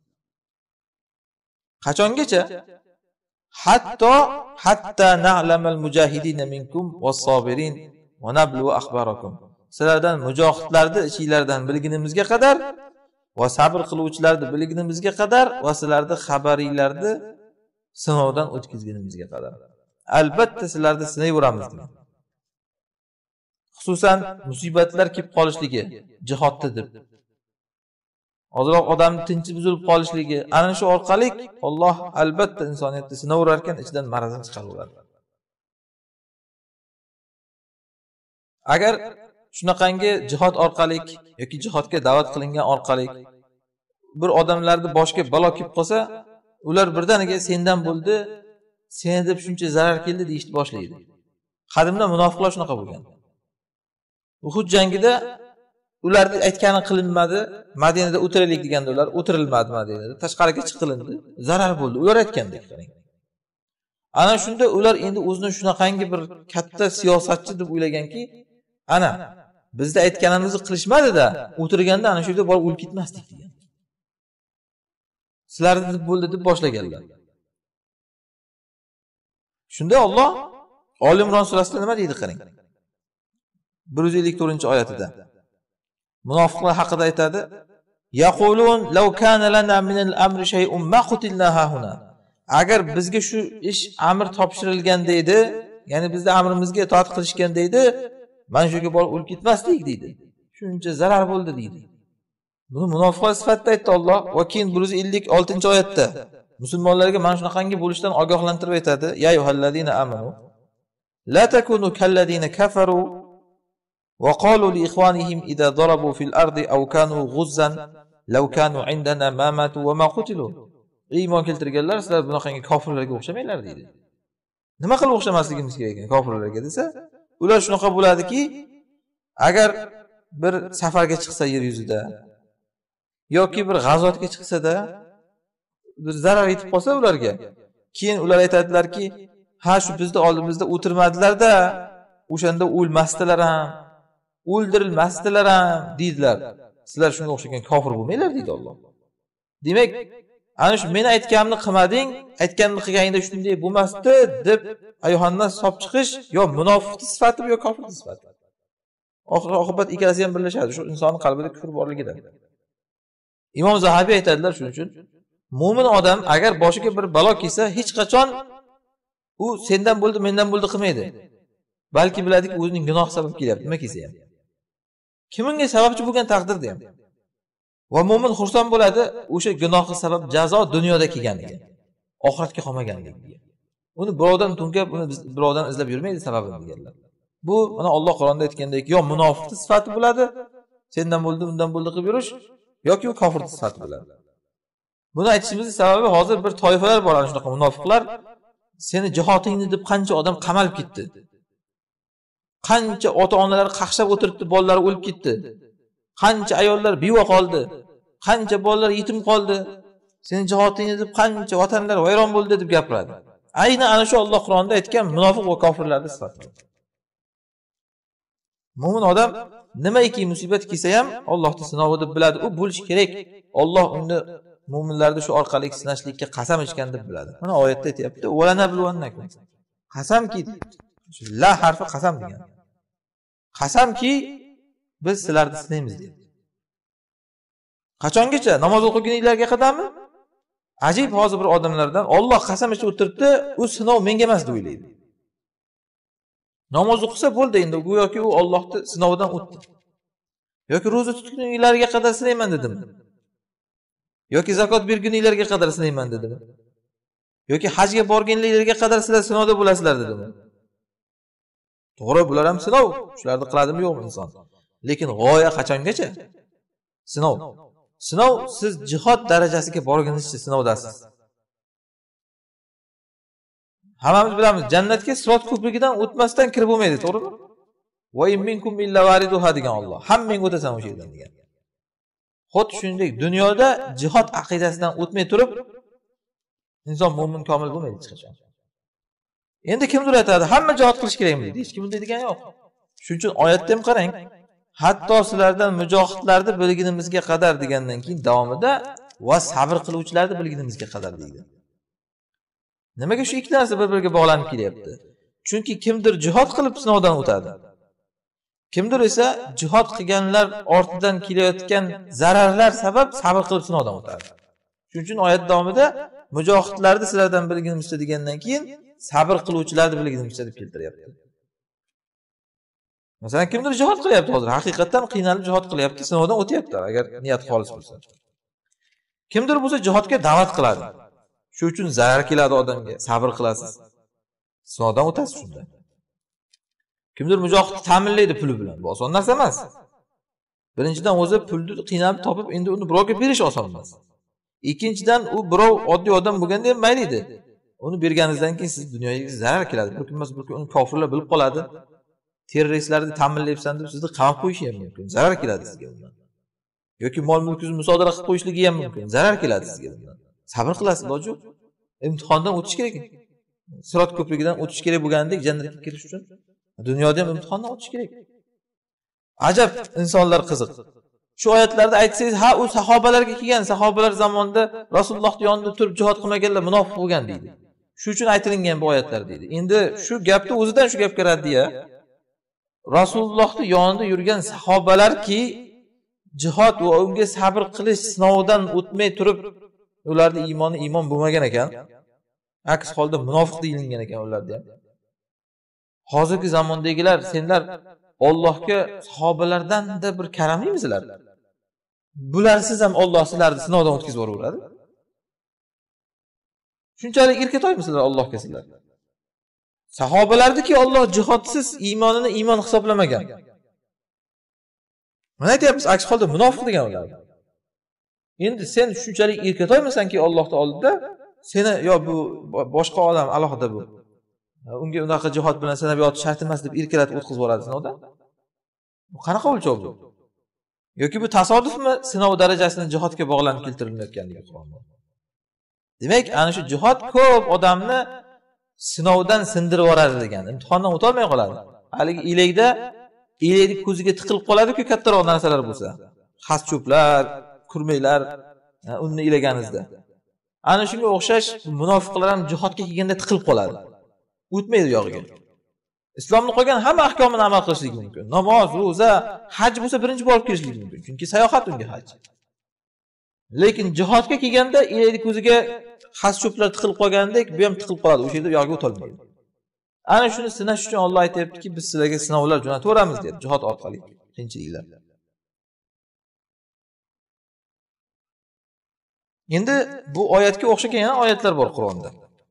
Qachongacha? Hatto hatta na'lamal mujahidin minkum was-sabirin va nablu akhbarakum. Sizlardan mujohidlarni ichinglardan bilginimizga qadar va sabr qiluvchilarni bilginimizga qadar va sizlarni xabaringlarni sinovdan o'tkazganimizga qadar. Albatta sizlarni sinayveramiz degan. Xususan musibatlar kelib qolishligi jihodda deb. Ozroq odamning tinchi buzilib qolishligi, ana shu orqali Alloh albatta insoniyatni sinaverar ekan, ichidan marazini chiqaradi. Agar shunaqangi jihod orqali yoki jihodga da'vat qilingan orqali bir odamlarning boshiga balo kelib qolsa, ular birdaniga sendan bo'ldi, seni deb shuncha zarar keldi deyishni boshlaydi. Qadimda munofiqlar shunaqa bo'lgan. Uhud jangida ularning aytgani qilinmadi. Madinada o'tiraylik deganda ular o'tirilmadi Madinada. Tashqariga chiqilindi. Zarar bo'ldi. Ular aytgandek qarang. Ana shunda ular endi o'zini shunaqangi bir katta siyosatchi deb o'ylaganki, ana bizda aytganimizni qilishmadi-da, o'tirganda ana shu yerda borib o'lib ketmasdik degan. Sizlarni deb bo'ldi deb boshlaganlar. Shunda Alloh Oli Imron surasida nima deydi qarang. bir yuz ellik to'rtinchi oyatida. Munofiqlar haqida aytadi: "Yaqulun law kana lana min al-amri shay'un ma qutilna hahuna." Agar bizga shu ish amr topshirilganda edi, ya'ni bizda amrimizga itoat qilishganda edi, mana shuga borib o'lib ketmasdik deydi. Shuncha zarar bo'ldi deydi. Buni munofiqlar sifatida aytdi Alloh. Va keyin bir yuz ellik oltinchi oyatda musulmonlarga mana shunaqangi bo'lishdan ogohlantirib aytadi: "Ya ayyuhallazina amanu la takunu kallazina kafaru va qalu li ikhwanihim idza darabu fil ardi aw kanu ghuzzan law kanu indana ma matu va ma qutilu." Iymon keltirganlar, sizlar bunaqangi kofirlarga o'xshamanglar deydi. Nima qilib o'xshamasligimiz kerak ekan kofirlarga desa, ular shunaqa bo'ladiki, agar bir safarga chiqsa yer yuzida yoki bir g'azotga chiqsa-da bir zarar yetib qolsa ularga, keyin ular aytadilarki, ha shu bizni oldimizda o'tirmadilar-da, o'shanda o'lmasdilar ham, o'ldirilmasdilar ham deydilar. Sizlar shunga o'xshagan kofir bo'lmanglar deydi Alloh. Demak, ana shu men aytganimni qilmading, aytganimni qilganingda shunday bo'lmasdi deb Yohannas solib chiqish yo munofiq sifati yo kofir sifati. Oxir oqibat ikkalasi ham birlashadi. Shu insonning qalbida kufr borligidan. Imom Zahabiy aytadilar shuning uchun, mo'min odam agar boshiga bir balo kelsa, hech qachon u sendan bo'ldi, mendan bo'ldi qilmaydi. Balki biladiki, o'zining gunoh sabab kelyapti, nima kelsa ham. Kimga sababchi bo'lgan taqdirda ham. Va mo'min xursand bo'ladi, o'sha gunohi sabab jazo dunyoda kelganiga, oxiratga qolmaganligiga. Uni birovdan to'nkab, uni birovdan izlab yurmaydi sababini deganlar. Bu mana Alloh Qur'onda aytgandek, yo munofiq sifati bo'ladi, sendan bo'ldi, undan bo'ldi qilib yurish, yoki u kofir sifati bo'ladi. Buni aytishimizning sababi hozir bir toifalar bor, ana shunaqa munofiqlar, seni jihodingni deb qancha odam qamalib ketdi. Qancha ota-onalar qaqshab o'tiribdi, bolalari o'lib ketdi. Qancha ayollar beva qoldi. Qancha bolalar yetim qoldi. Seni jihodingni deb qancha vatanlar vayron bo'ldi deb gapiradi. Aynan ana shu Alloh Qur'onda aytgan munofiq va kofirlarning sifati. Mo'min odam nimaiki musibat kelsa ham Allohning sinovi deb biladi. U bo'lish kerak. Alloh uni mu'minlarni shu orqali sinashlikka qasam ichgan deb biladi. Mana oyatda aytibdi: "Va lanabluwannakum." Qasamki, shu la harfi qasam degan. Qasamki biz sizlarni sinaymiz deydi. Qachongacha? Namoz o'qiguninglarga qadarmi? Ajib, hozir bir odamlardan Alloh qasam ichib o'tiribdi, u sinov menga emas deb o'ylaydi. Namoz o'qisa bo'ldi endi, go'yoki u Allohning sinovidan o'tdi. Yoki roza tutgunlariga qadar sinayman dedimi? Yoki zakot bergunlariga qadar sinayman dedimi? Yoki hajga borganliklariga qadar sizlar sinovda bo'lasizlar dedimi? To'g'ri, bular ham sinov. Shularni qiladimi yo'qmi inson? Lekin g'oya qachongacha? Sinov. Sinov siz jihod darajasiga borgunizcha sinovdasiz. Hammamiz bilamiz, jannatga Sirot ko'prigidan o'tmasdan kirib bo'lmaydi, to'g'rimi? Va in minkum illa variduha degan Alloh. Hammang o'tasan o'sha yerdan degan. Xuddi shuningdek, dunyoda jihod aqidasidan o'tmay turib inson mo'min komil bo'lmaydi hech qachon. Endi kimdir aytadi, hamma jihod qilish kerakmi deydi. Hech kim bunday degan yo'q. Shuning uchun oyatda ham qarang, hatto sizlardan mujohidlarni bilginimizga qadar degandan keyin davomida va sabr qiluvchilarni bilginimizga qadar deydi. Nimaga shu ikki narsa bir-biriga bog'lanib kelyapti? Chunki kimdir jihod qilib sinovdan o'tadi. Kimdir esa jihod qilganlar ortidan kelayotgan zararlar sabab sabr qilib sinovdan o'tadi. Shuning uchun oyat davomida mujohidlarni sizlardan bilginimizcha degandan keyin sabr qiluvchilarni bilginimizcha deb keltiryapti. Masalan, kimdir jihod qilyapti hozir, haqiqatan qiynalib jihod qilyapti, sinovdan o'tyapti agar niyat xolis bo'lsa. Kimdir bo'lsa jihodga da'vat qiladi. Shu uchun zarar keladi odamga, sabr qilasiz. Sinovdan o'tasiz shunda. Kimdir mujohidni ta'minlaydi puli bilan. Bu oson narsa emas. Birinchidan o'zi pulni qiynalib topib, endi uni birovga berish oson emas. Ikkinchidan u birov oddiy odam bo'lganda ham mayli edi. Uni berganingizdan keyin siz dunyoga zarar keladi. Bir kun emas bir kun uni kofirlar bilib qoladi. Terroristlarni ta'minlayapsan deb sizni qamab qo'yishi ham mumkin. Zarar keladi sizga undan. Yoki mol mulkingizni musodara qilib qo'yishligi ham mumkin. Zarar keladi sizga undan. Sabr qilasiz, iloji yo'q. Imtihondan o'tish kerak. Sirot ko'prigidan o'tish kerak bo'lgandek jannatga kirish uchun dunyoda ham imtihondan o'tish kerak. Ajab insonlar qiziq. Shu oyatlarda aytsangiz, ha u sahobalarga kelgan, sahobalar zamonida Rasulullohning yonida turib jihad qilmaganlar munofiq bo'lgan deydi. Shu uchun aytilgan bu oyatlar deydi. Endi shu gapni o'zidan shu gapga raddiya. Rasulullohning yonida yurgan sahobalarki jihad va unga sabr qilish sinovidan o'tmay turib ularning iymoni iymon bo'lmagan ekan. Aks holda munofiq deyilgan ekan ularda ham. Hozirgi zamondagilar senlar Allohga sahobalardan-da bir karamlimisizlar? Bularsiz ham Alloh sizlarni sinovdan o'tkazib yuboradi. Shunchalik erkatoymisiz Allohga sizlar? Sahobalardiki Alloh jihodsiz iymonini iymon hisoblamagan. Mana aytyapmiz, aks holda munofiq degan ular. Endi sen shunchalik erkatoymisanki Allohning oldida, seni yo bu boshqa odam alohida bu. Unga unaqa jihod bilan sanab yotish shart emas deb erkalatib o'tkazib yuboradi sinovdan. Bu qanaqa o'lchov bu? Yoki bu tasodifmi sinov darajasini jihodga bog'lanib keltirilmayotganligi Qur'onda? Demak, ana shu jihod ko'p odamni sinovdan sindirib yuboradi degan. Imtihondan o'ta olmay qoladi. Haligi ilakda ilakni ko'ziga tiqilib qoladi-ku kattaroq narsalar bo'lsa. Xas cho'plar, kurmaylar, unni ilaganingizda. Ana shunga o'xshash munofiqlar ham jihodga kelganda tiqilib qoladi. O'tmaydi yog'iga. Islomni qolgan hamma ahkomini amal qilishlik mumkin. Namoz, roza, haj bo'lsa birinchi borib kelishlik mumkin. Chunki sayohat unga haj. Lekin jihodga kelganda ilakni ko'ziga xas cho'plar tiqilib qolgandek, bu ham tiqilib qoladi. O'sha yerda yog'iga o'ta olmaydi. Ana shuni sinash uchun Alloh aytayaptiki, biz sizlarga sinovlar jo'nataveramiz deb, jihod orqali qiyinchiliklar. Endi bu oyatga o'xshagan yana oyatlar bor Qur'onda.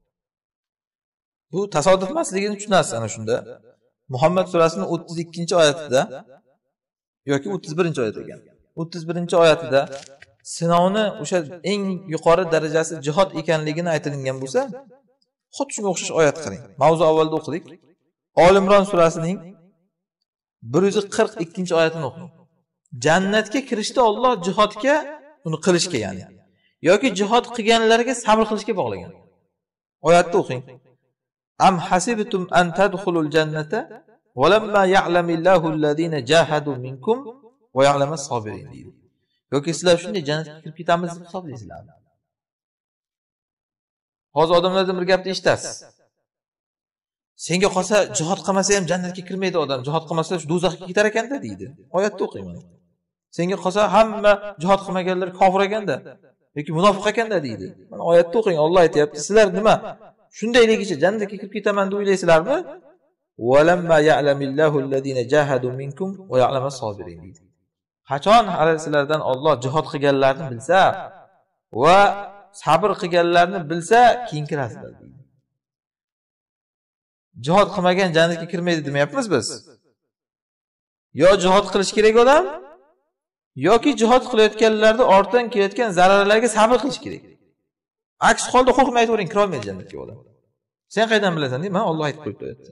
Bu tasodif emasligini tushunasiz ana shunda. Muhammad surasining o'ttiz ikkinchi oyatida yoki o'ttiz birinchi oyat ekan. o'ttiz birinchi oyatida sinovni o'sha eng yuqori darajasi jihod ekanligini aytilgan bo'lsa, xuddi shunga o'xshash oyat qarang. Mavzu avvalda o'qidik. Ol Imron surasining bir yuz qirq ikkinchi oyatini o'qing. Jannatga kirishda Alloh jihodga, uni qilishga ya'ni yoki jihod qilganlarga sabr qilishga bog'lagan. Oyatni o'qing. Am hasibtum an tadkhulul jannata wa lamma ya'lamillahu alladhina jahadu minkum va ya'lamas sabirin deydi. Yoki sizlar shunday jannatga kirib ketamiz deb hisoblaysizlarmi? Hozir odamlardan bir gapni eshitasiz. Senga qolsa jihod qilmasa ham jannatga kirmaydi odam. Jihod qilmasa shu do'zaxga ketar ekanda deydi. Oyatni o'qiyman. Senga qolsa hamma jihod qilmaganlar kofir ekanda yoki munofiq ekanda deydi. Mana oyatni o'qing. Alloh aytayapti, sizlar nima? Shundayligicha jannatga kirib ketaman deb o'ylaysizlarmi? وَلَمَّا يَعْلَمِ اللَّهُ الَّذِينَ جَاهَدُوا مِنكُمْ وَيَعْلَمَ الصَّابِرِينَ deydi. Qachon hali sizlardan Alloh jihad qilganlarni bilsa va sabr qilganlarni bilsa, keyin kirasizlar deydi. Jihad qilmagan jannatga kirmaydi demayapmiz biz. Yo jihad qilish kerak odam, yoki jihad qilayotganlarda ortdan kelayotgan zararlarga sabr qilish kerak. Aks holda qo'rqmay aytavering, kira olmaydi jannatga odam. Sen qaydan bilasan deyman, Alloh aytib qo'yibdi.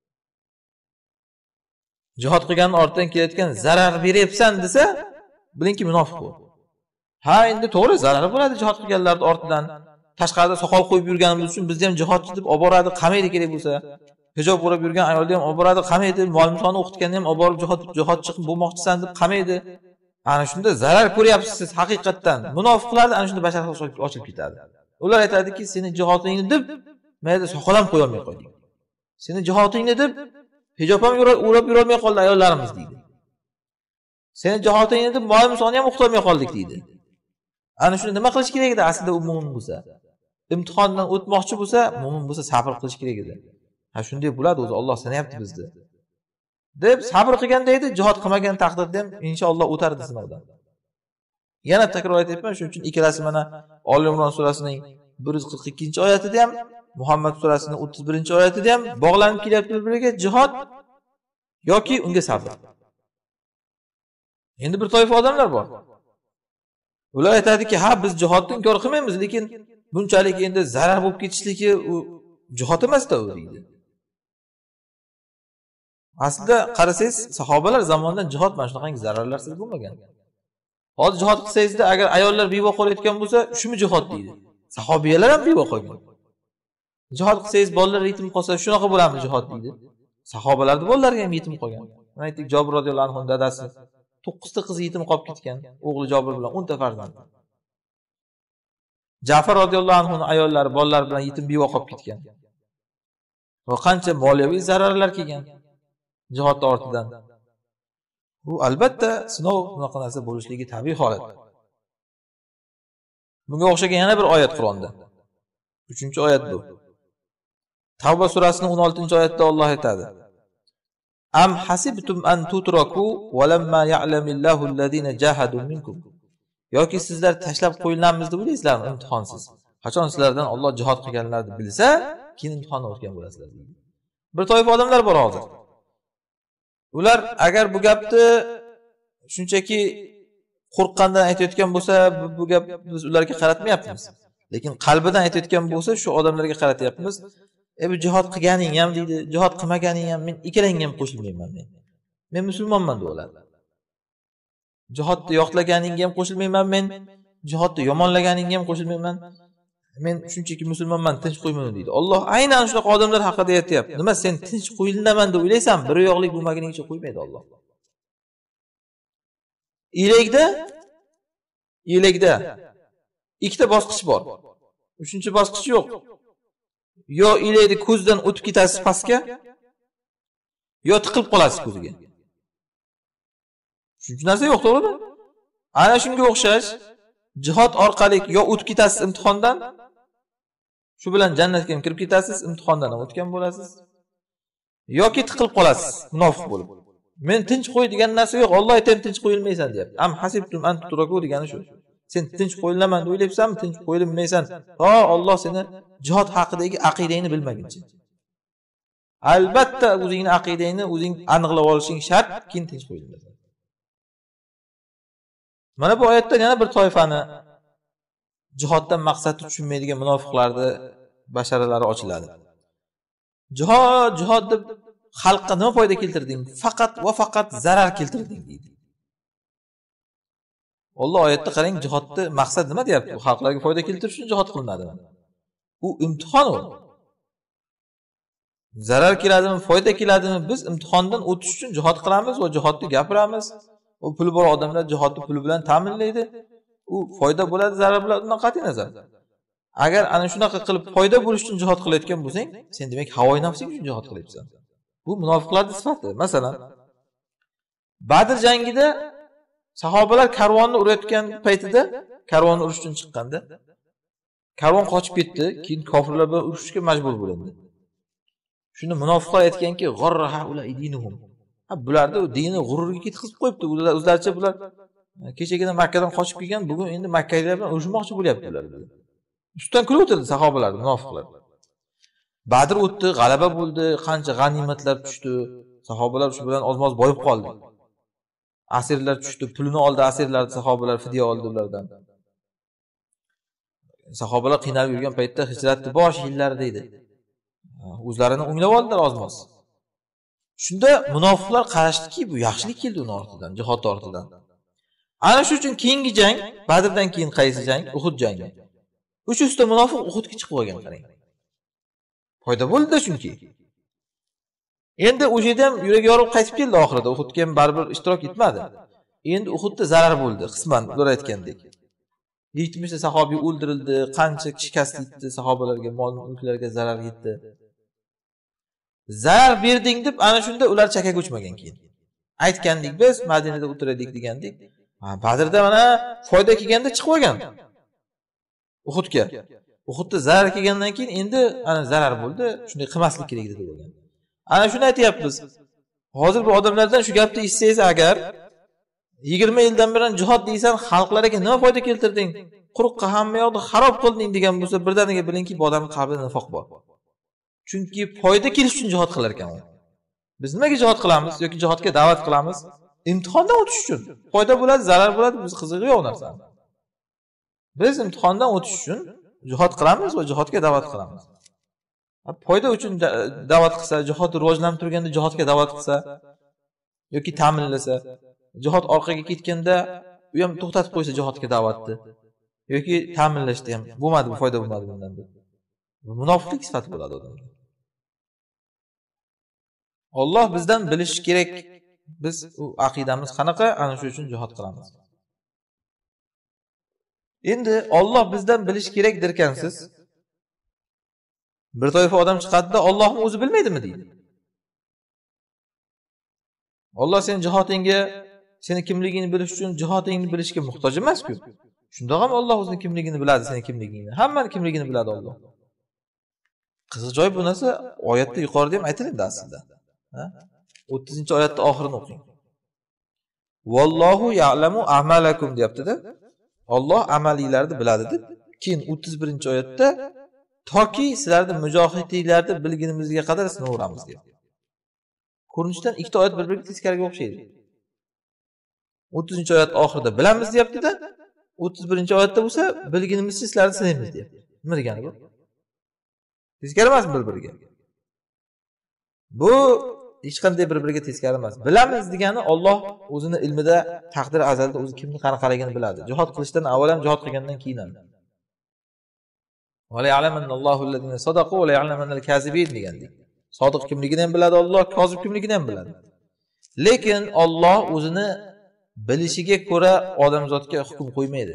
Jihad qilganning ortdan kelayotgan zarar beryapsan desa, bilingki munofiq bu. Ha, endi to'g'ri zarar bo'ladi jihad qilganlarning ortidan. Tashqarida soqol qo'yib yurganimiz uchun bizni ham jihodchi deb olib boradi, qamaydi kerak bo'lsa. Hijob o'rab yurgan ayolni ham olib boradi, qamaydi. Muallimxonni o'qitganni ham olib borib jihod jihodchi bo'lmoqchisan deb qamaydi. Ana shunda zarar ko'ryapsiz siz haqiqatdan. Munofiqlar ana shunda bashar ochilib ketadi. Ular aytadiki, seni jihodingni deb mayda soqol ham qo'ya olmay qo'ydik. Seni jihodingni deb hijob ham o'rab yura olmay qoldi ayollarimiz deydi. Seni jihodingni deb muallimxonni ham o'qita olmay qoldik deydi. Ana shunda nima qilish kerak edi aslida u mo'min bo'lsa? Imtihondan o'tmoqchi bo'lsa, mo'min bo'lsa sabr qilish kerak edi. Ha shunday bo'ladi, o'zi Alloh sanayapti bizni. Deb sabr qilganda edi, jihod qilmagan taqdirda ham inshaalloh o'tardi sinovdan. Yana takror aytayapman, shuning uchun ikkalasi mana Oli Imron surasining bir yuz qirq ikkinchi oyatida ham, Muhammad surasining o'ttiz birinchi oyatida ham bog'lanib kelyapti bir-biriga jihod yoki unga sabr. Endi bir toifa odamlar bor. Ular aytadiki, ha biz jihodni inkor qilmaymiz, lekin bunchalik endi zarar bo'lib ketishligi u jihod emas-da u deydi. Aslida qarasangiz, sahobalar zamonidan jihod mana shunaqangi zararlarsiz bo'lmagan. Hozir jihod qilsangizda agar ayollar beva qolayotgan bo'lsa, shumi jihod deydi. Sahobiyalar ham beva qolgan. Jihod qilsangiz bolalar yetim qolsa, shunaqa bo'ladimi jihod deydi. Sahobalarning bolalari ham yetim qolgan. Mana aytdik, Jabir roziyallohu anhu dadasi to'qqiz ta qizi yetim qolib ketgan, o'g'li Jabir bilan o'n ta farzand. Ja'far roziyallohu anhuning ayollari bolalar bilan yetim beva qolib ketgan. Va qancha moliyaviy zararlar kelgan jihod ortidan. Bu albatta sinov bunaqa narsa bo'lishligi tabiiy holat. Bunga o'xshagan yana bir oyat Qur'onda. uchinchi oyat bu. Tavba surasining o'n oltinchi oyatida Alloh aytadi: Am hasibtum an tutraku wa lamma ya'lamillahu allazina jahadu minkum. Yoki sizlar tashlab qo'yilamiz deb o'ylaysizlarmi imtihonsiz? Qachon sizlardan Alloh jihod qilganlarni bilsa, keyin imtihondan o'tgan bo'lasizlar deydi. Bir toifa odamlar bor hozir. Ular agar bu gapni shunchaki qo'rqqandan aytayotgan bo'lsa, bu gap biz ularga qaratmayapmiz. Lekin qalbidan aytayotgan bo'lsa, shu odamlarga qaratyapmiz. E bu jihod qilganing ham deydi, jihod qilmaganing ham men ikkalangga ham qo'shilmayman men. Men musulmonman deb o'yladi. Jihodni yoqlaganingga ham qo'shilmayman men, jihodni yomonlaganingga ham qo'shilmayman. Men shunchaki musulmonman, tinch qo'ymayman deydi. Alloh aynan shunaqa odamlar haqida aytayapti. Nima sen tinch qo'yilnaman deb o'ylaysan, bir yo'qlik bo'lmaguningcha qo'ymaydi Alloh. Ilakda ilakda ikkita bosqich bor. Uchinchi bosqich yo'q. Yo ilakni ko'zdan o'tib ketasiz pastga, yo tiqilib qolasiz ko'ziga. Shuncha narsa yo'q, to'g'rimi? Ana shunga o'xshash jihod orqali yo o'tib ketasiz imtihondan, shu bilan jannatga ham kirib ketasiz, imtihondan ham o'tgan bo'lasiz, yoki tiqilib qolasiz munofiq bo'lib. Men tinch qo'y degan narsa yo'q. Alloh aytayapti, tinch qo'yilmaysan deyapti. Am hasibtum an tutraku degani shu. Sen tinch qo'yilaman deb o'ylayapsanmi? Tinch qo'yilmaysan. Ha, Alloh seni jihod haqidagi aqidangni bilmaguncha. Albatta o'zingning aqidangni o'zing aniqlab olishing shart, keyin tinch qo'yilasan. Mana bu oyatda yana bir toifani jihoddan maqsadni tushunmaydigan munofiqlarning basharalari ochiladi. Jihod, jihod deb xalqqa nima foyda keltirding? Faqat va faqat zarar keltirding deydi. Alloh oyatda qarang, jihodni maqsad nima deyapti? Bu xalqlarga foyda keltirish uchun jihod qilinadi. U imtihon u. Zarar keladimi, foyda keladimi? Biz imtihondan o'tish uchun jihod qilamiz va jihodni gapiramiz. U puli bor odamlar jihodni puli bilan ta'minlaydi. U foyda bo'ladi, zarar bo'ladi, undan qat'iy nazar. Agar ana shunaqa qilib foyda bo'lish uchun jihod qilayotgan bo'lsang, sen demak havoyi nafsing uchun jihod qilyapsan. Bu munofiqlarning sifati. Masalan, Badr jangida sahobalar karvonni urayotgan paytida, karvonni urush uchun chiqqanda, karvon qochib ketdi, keyin kofirlar bilan urushishga majbur bo'lindi. Shuni munofiqlar aytganki, g'arraha ula idinuhum. Ha, bularda u dini g'ururga ketkizib qo'yibdi. Ular o'zlaricha bular kechagina Makkadan qochib kelgan, bugun endi Makkaliklar bilan urushmoqchi bo'lyapti ular. Ustidan kulib o'tirdi sahobalar, munofiqlar. Badr o'tdi, g'alaba bo'ldi, qancha g'animatlar tushdi. Sahobalar shu bilan ozmoz boyib qoldi. Asirlar tushdi, pulini oldi asirlar, sahobalar fidya oldi ulardan. Sahobalar qiynalib yurgan paytda hijratning bosh yillarida edi. O'zlarini o'nglab oldilar ozmoz. Shunda munofiqlar qarashdiki, bu yaxshilik keldi uning ortidan, jihod ortidan. Ana shu uchun keyingi jang, Badrdan keyin qaysi jang? Uhud jangi. Uchta munofiq Uhudga chiqib olgan, qarang. Foyda bo'ldi chunki. Endi o'sha yerda ham yuragi yorib qaytib keldi oxirida. Uhudga ham baribir ishtirok etmadi. Endi Uhudda zarar bo'ldi, qisman ular aytgandek. yetmish ta sahobiy o'ldirildi, qancha shikast yetdi, sahobalarga, mol-mulklarga zarar yetdi. Zarar berding deb ana shunda ular chaka ko'chmagan keyin. Aytgandik biz Madinada o'tiraylik degandik. Ha, Badrda mana foyda kelganda chiqib olgan. Uhudga. Uhudda zarar kelgandan keyin endi ana zarar bo'ldi, shunday qilmaslik kerak deb bo'lgan. Ana shuni aytyapmiz. Hozir bu odamlardan shu gapni eshitsangiz agar yigirma yildan beri jihad deysan, xalqlarga nima foyda keltirding? Quruqqa hamma yoqni xarob qilding degan bo'lsa, birdaniga bilingki, bu odamning qalbida nifoq bor. Chunki foyda kelish uchun jihad qilar ekan u. Biz nimaga jihad qilamiz yoki jihodga da'vat qilamiz? Imtihondan o'tish uchun. Foyda bo'ladi, zarar bo'ladi, biz qizig'i yo'q narsa. Biz imtihondan o'tish uchun jihad qilamiz va jihodga da'vat qilamiz. Foyda uchun da'vat qilsa, jihod rivojlanib turganda jihodga da'vat qilsa yoki ta'minlasa, jihod orqaga ketganda u ham to'xtatib qo'ysa jihodga da'vatni yoki ta'minlashdi ham bo'lmadi, bu foyda bo'lmadi bundan deb. Bu munofiqlik sifati bo'ladi odamga. Alloh bizdan bilishi kerak. Biz u aqidamiz qanaqa, ana shu uchun jihod qilamiz. Endi Alloh bizdan bilishi kerak derkansiz. Bir toifa odam chiqadi-da, Allohni o'zi bilmaydimi deydi. Alloh sen jihodingga, seni kimligini bilish uchun jihodingni bilishga muhtoj emas-ku. Shunda ham Alloh o'zining kimligini biladi, sening kimligingni. Hammaning kimligini biladi Alloh. Qiziq joy bu narsa oyatda yuqorida ham aytiladi aslida. Ha? o'ttizinchi oyatda oxirini o'qing. Vallohu ya'lamu a'malakum deyapti-da. Alloh amalinglarni biladi deb. Keyin o'ttiz birinchi oyatda toki sizlarni mujohidliklarni bilginimizga qadar sinaveramiz deyapti. Ko'rinishdan ikkita oyat bir-biriga teskariga o'xshaydi. o'ttizinchi oyat oxirida bilamiz deyapti-da. o'ttiz birinchi oyatda bo'lsa bilginimizcha sizlarni sinaymiz deyapti. Nima degani bu? Teskari emasmi bir-biriga? Bu hech qanday bir-biriga teskari emas. Bilamiz degani Alloh o'zini ilmida, taqdir azalda o'zi kimni qanaqaligini biladi. Jihad qilishdan avval ham jihad qilgandan keyin ham. Va la ya'lamanallohu allazina sadaqu va la ya'lamanal kazibin degandik. Sodiq kimligini ham biladi Alloh, kozib kimligini ham biladi. Lekin Alloh o'zini bilishiga ko'ra odamzodga hukm qo'ymaydi.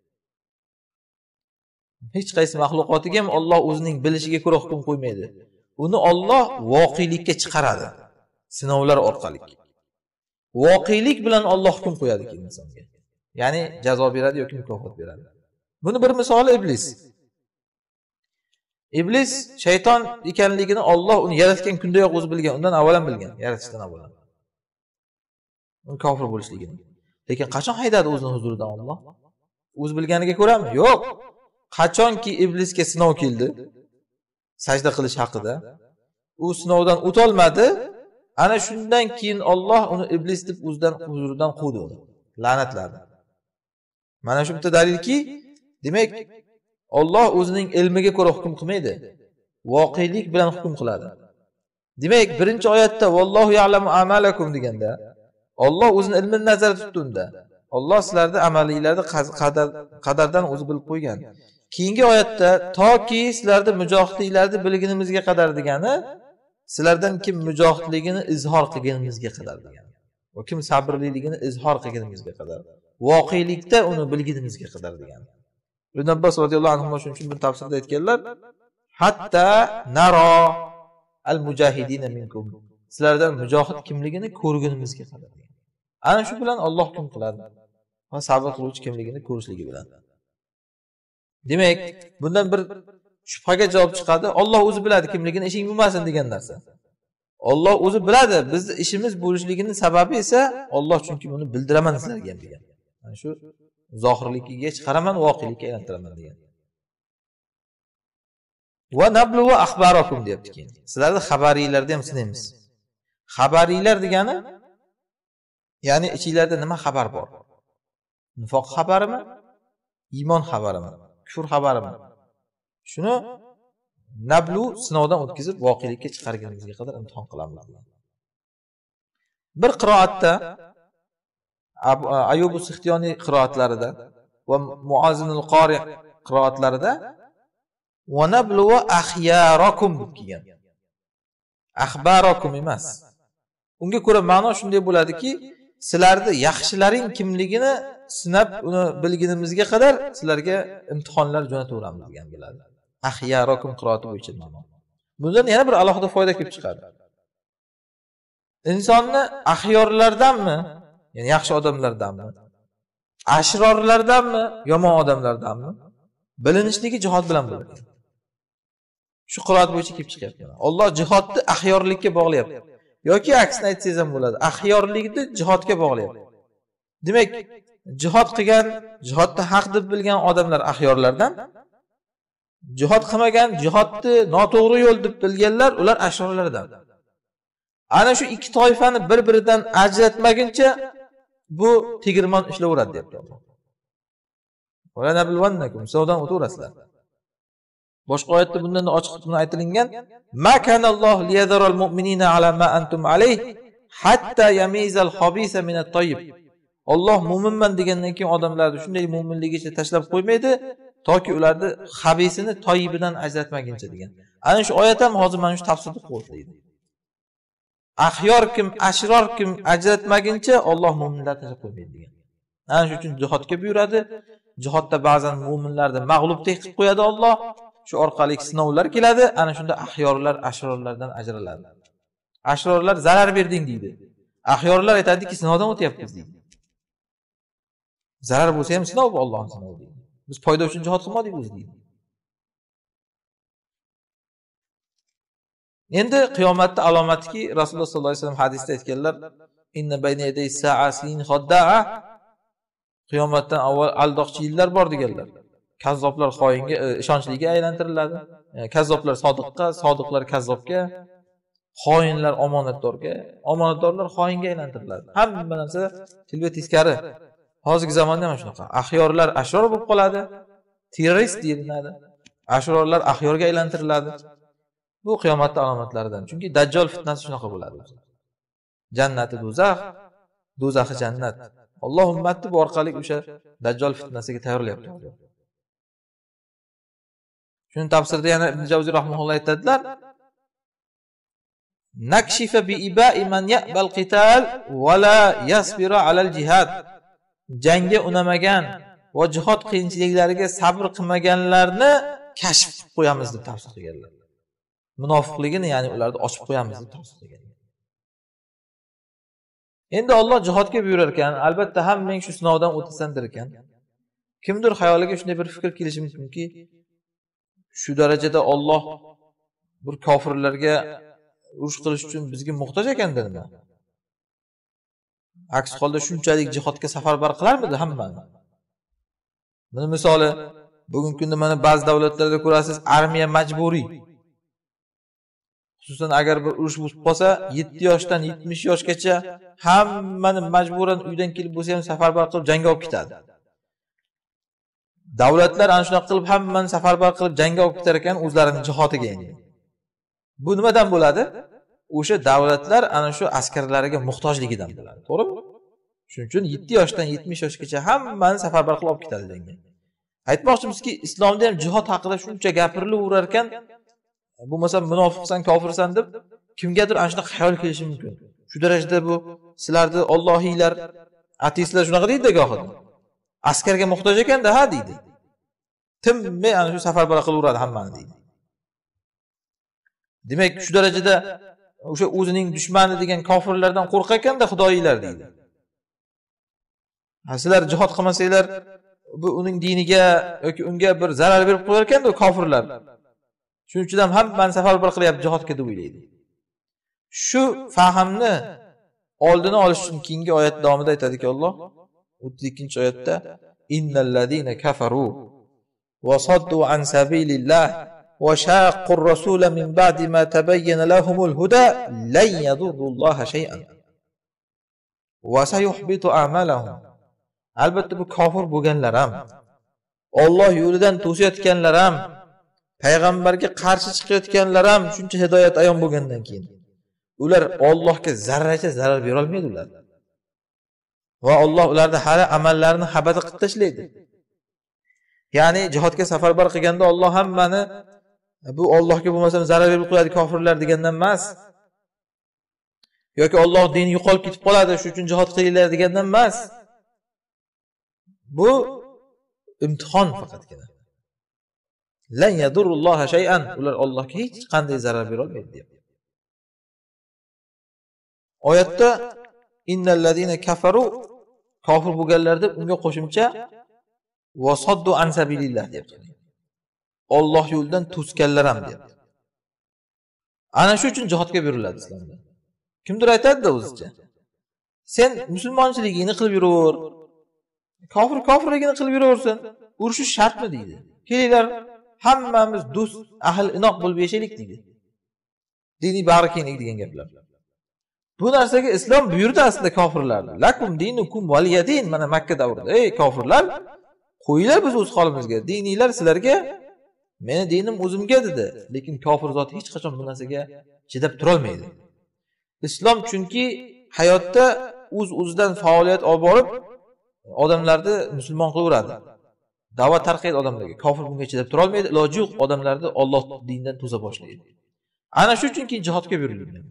Hech qaysi maxluqotiga ham Alloh o'zining bilishiga ko'ra hukm qo'ymaydi. Uni Alloh voqelikka chiqaradi. Sinovlar orqali. Voqelik bilan Alloh hukm qo'yadi insonga. Ya'ni jazo beradi yoki mukofot beradi. Buni bir misoli iblis. Iblis shayton ekanligini Alloh uni yaratgan kundayoq o'zi bilgan, undan avval ham bilgan, yaratishdan avval. Uni kofir bo'lishligini. Lekin qachon haydadi o'zining huzuridan Alloh? O'zi bilganiga ko'rami? Yo'q. Qachonki iblisga sinov keldi, sajda qilish haqida, u sinovdan o'tolmadi. Ana shundan keyin Alloh uni iblis deb o'zidan huzuridan quvdi, la'natladi. Mana shu bitta dalilki, demak Alloh o'zining ilmiga ko'ra hukm qilmaydi. Voqelik bilan hukm qiladi. Demak, birinchi oyatda vallohu ya'lamu a'malakum deganda Alloh o'zining ilmini nazarda tutdi unda. Alloh sizlarning amalinglarni qadar qadardan o'zi bilib qo'ygan. Keyingi oyatda toki sizlarning mujohidliklarni bilginimizga qadar degani, sizlardan kim mujohidligini izhor qilganimizga qadar degani. Va kim sabrliligini izhor qilganimizga qadar. Voqelikda uni bilginimizga qadar degani. Ibn Abbos radhiyallohu anhu shuning uchun bir tafsirda aytganlar, hatta naro al-mujahidina minkum. Sizlardan mujohid kimligini ko'rgunimizga qadar. Ana shu bilan Alloh hukm qiladi. Va sabr qiluvchi kimligini ko'rishligi bilan. Demak, bundan bir shubhaga javob chiqadi. Alloh o'zi biladi kimligini, ishing bo'lmasin degan narsa. Alloh o'zi biladi, bizning ishimiz bo'lishligining sababi esa Alloh, chunki buni bildiraman sizlarga ham degan. Mana shu zohirligiga chiqaraman, voqelikka aylantiraman degan. Va nablu va akhbarakum deyapti keyin. Sizlarni xabaringlarni ham sinaymiz. Xabaringlar degani, ya'ni ichingizda nima xabar bor? Nifoq xabarimi? Iymon xabarimi? Kufr xabarimi? Shuni nablu sinovdan o'tkazib voqelikka chiqarganimizga qadar imtihon qilamiz. Bir qiroatda Ayyub as-Sixtiyoniy qiroatlarida va Muazzinul Qori qiroatlarida va nablu va akhyarakum deb kelgan. Akhbarakum emas. Unga ko'ra ma'no shunday bo'ladiki, sizlarni yaxshilaring kimligini sinab uni bilgunimizga qadar sizlarga imtihonlar jo'nataveramiz degan bo'ladi. Akhyarakum qiroati bo'yicha ma'no. Bundan yana bir alohida foyda kelib chiqadi. Insonni axyorlardanmi, ya'ni yaxshi odamlardanmi, ashrorlardanmi, yomon odamlardanmi bilinishligi jihod bilan bo'ladi. Shu qiroat bo'yicha kelib chiqyapti. Alloh jihodni axyorlikka bog'layapti. Yoki aksini aytsangiz ham bo'ladi. Axyorlikni jihodga bog'layapti. Demak, jihod qilgan, jihodni haq deb bilgan odamlar axyorlardan, jihod qilmagan, jihodni noto'g'ri yo'l deb bilganlar, ular ashrorlardan. Ana shu ikki toifani bir-biridan ajratmaguncha bu tegirmon ishlayveradi deyapti Alloh. Va nabilvannakum, savdan o'taverasizlar. Boshqa oyatda bundan ochiq buni aytilingan: "Ma kanallohu liyadharal mu'minina ala ma antum alayh hatta yamizal khabisa min at-tayyib." Alloh mu'minman degandan keyin odamlarni shunday mu'minligicha tashlab qo'ymaydi, toki ularni xabisini toyibidan ajratmaguncha degan. Ana shu oyat ham hozir mana shu tafsirni qo'llaydi. Axyor kim, ashror kim ajratmaguncha Alloh mu'minlarni tashlab qo'ymaydi degan. Ana shu uchun jihodga buyuradi. Jihodda ba'zan mu'minlarni mag'lubdek qilib qo'yadi Alloh. Shu orqali sinovlar keladi. Ana shunda axyorlar ashrorlardan ajraladi. Ashrorlar zarar berding deydi. Axyorlar aytadiki, sinovdan o'tyapmiz deydi. Zarar bo'lsa ham sinov bu Allohning sinovi deydi. Biz foyda uchun jihod qilmadik o'zi deydi. Endi qiyomatda alomatiki Rasululloh sollallohu alayhi vasallam hadisda aytganlar, inna bayna yaday sa'asin khadda'a, qiyomatdan avval aldoqchi yillar bor deganlar. Kazzoblar xoinga, ishonchliga aylantiriladi. Kazzoblar sodiqqa, sodiqlar kazzobga, xoinlar omonatdorga, omonatdorlar xoinga aylantiriladi. Hamma narsa tilba teskari. Hozirgi zamonda ham shunaqa. Axyorlar ashror bo'lib qoladi, terrorist deyiladi. Ashrorlar axyorga aylantiriladi. Bu qiyomatning alomatlaridan. Chunki Dajjal fitnasi shunaqa bo'ladi. Jannati do'zax, do'zaxi jannat. Alloh ummatni bu orqali o'sha Dajjal fitnasiga tayyorlayapti. Shuni tafsirda yana Ibn Javziy rahimahulloh aytadilar: "Nakshifa bi iba'i man ya'bal qital va la yasbiru 'alal jihad." Jangga unamagan va jihod qiyinchiliklariga sabr qilmaganlarni kashf qilib qo'yamiz deb tafsir qilganlar. Munofiqligini, ya'ni ularni ochib qo'yamiz deb tavsiya qilgan. Endi Alloh jihodga buyurar ekan, albatta hammang shu sinovdan o'tasandir ekan. Kimdir xayoliga shunday bir fikr kelishi mumkinki, shu darajada Alloh bir kofirlarga urush qilish uchun bizga muhtoj ekanda nima? Aks holda shunchalik jihodga safarbar qilarmidi hammani? Buni misoli, bugungi kunda mana ba'zi davlatlarda ko'rasiz, armiya majburiy. Xususan agar bir urush bo'lib qolsa, yetti yoshdan yetmish yoshgacha hammani majburan uydan kelib bo'lsa ham safarbar qilib jangga olib ketadi. Davlatlar ana shunaqa qilib hammani safarbar qilib jangga olib ketar ekan, o'zlarining jihodiga endi. Bu nimadan bo'ladi? O'sha davlatlar ana shu askarlariga muhtojligidan bo'ladi. To'g'rimi? Shuning uchun yetti yoshdan yetmish yoshgacha hammani safarbar qilib olib ketadi jangga. Aytmoqchimizki, islomda ham jihod haqida shuncha gapirilaverar ekan, bo'lmasa munofiqsan, kofirsan deb kimgadir ana shunaqa xayol kelishi mumkin. Shu darajada bu sizlarni Allohiylar, ateistlar shunaqa deydi gohida. Askarga muhtoj ekan-da, ha deydi. Tinmay ana shu safarbar qilaveradi hammani deydi. Demak, shu darajada o'sha o'zining dushmani degan kofirlardan qo'rqar ekanda xudoyiylar deydi. Ha, sizlar jihod qilmasanglar, bu uning diniga yoki unga bir zarar berib qo'yar ekanda kofirlar. Shuning uchun ham hammani safarbar qilyapti jihodga deb o'ylaydi. Shu fahmni oldini olish uchun keyingi oyat davomida aytadiki Alloh o'ttiz ikkinchi oyatda innallazina kafaru wa saddu an sabilillah wa shaqqur rasula min ba'di ma tabayyana lahumul huda lan yadurrullaha shay'an wa sayuhbitu a'malahum. Albatta bu kofir bo'lganlar ham, Alloh yo'lidan to'sayotganlar ham, payg'ambarga qarshi chiqayotganlar ham shuncha hidoyat ayon bo'lgandan keyin ular Allohga zarracha zarar bera olmaydi ular. Va Alloh ularni hali amallarini habata qilib tashlaydi. Ya'ni jihodga safarbar qilganda Alloh hammani bu Allohga bo'lmasam zarar berib qo'yadi kofirlar degandan emas. Yoki Alloh dini yo'qolib ketib qoladi, shuning uchun jihod qilinglar degandan emas. Bu imtihon faqatgina. Lan yadurrulloha shay'an, ular Allohga hech qanday zarar bera olmaydi deyapti. Oyatda innallazina kafaru kofir bo'lganlar deb unga qo'shimcha vasaddu an sabilillah deyapti. Alloh yo'lidan to'sganlar ham deyapti. Ana shu uchun jihodga beriladi islomda. Kimdir aytadi-da o'zicha. Sen musulmonchiligingni qilib yuraver. Kofir kofirligini qilib yuraversin. Urushish shartmi deydi. Kelinglar, hammamiz do'st, ahli inoq bo'lib yashaylik deydi. Diniy bag'rikenglik degan gaplar. Bu narsaga islom buyurdi aslida kofirlarni. Lakum dinukum waliyadin, mana Makka davrida. Ey kofirlar, qo'yinglar biz o'z holimizga. Diniylar sizlarga, meni dinim o'zimga dedi. Lekin kofir zot hech qachon bu narsaga chidab tura olmaydi. Islom chunki hayotda o'z-o'zidan faoliyat olib borib odamlarni musulmon qilaveradi. Da'vat tarqaydi odamlarga. Kofir bunga chidab tura olmaydi. Iloji yo'q, odamlarni Alloh dinidan to'sa boshlaydi. Ana shu uchun keyin jihodga berilgan.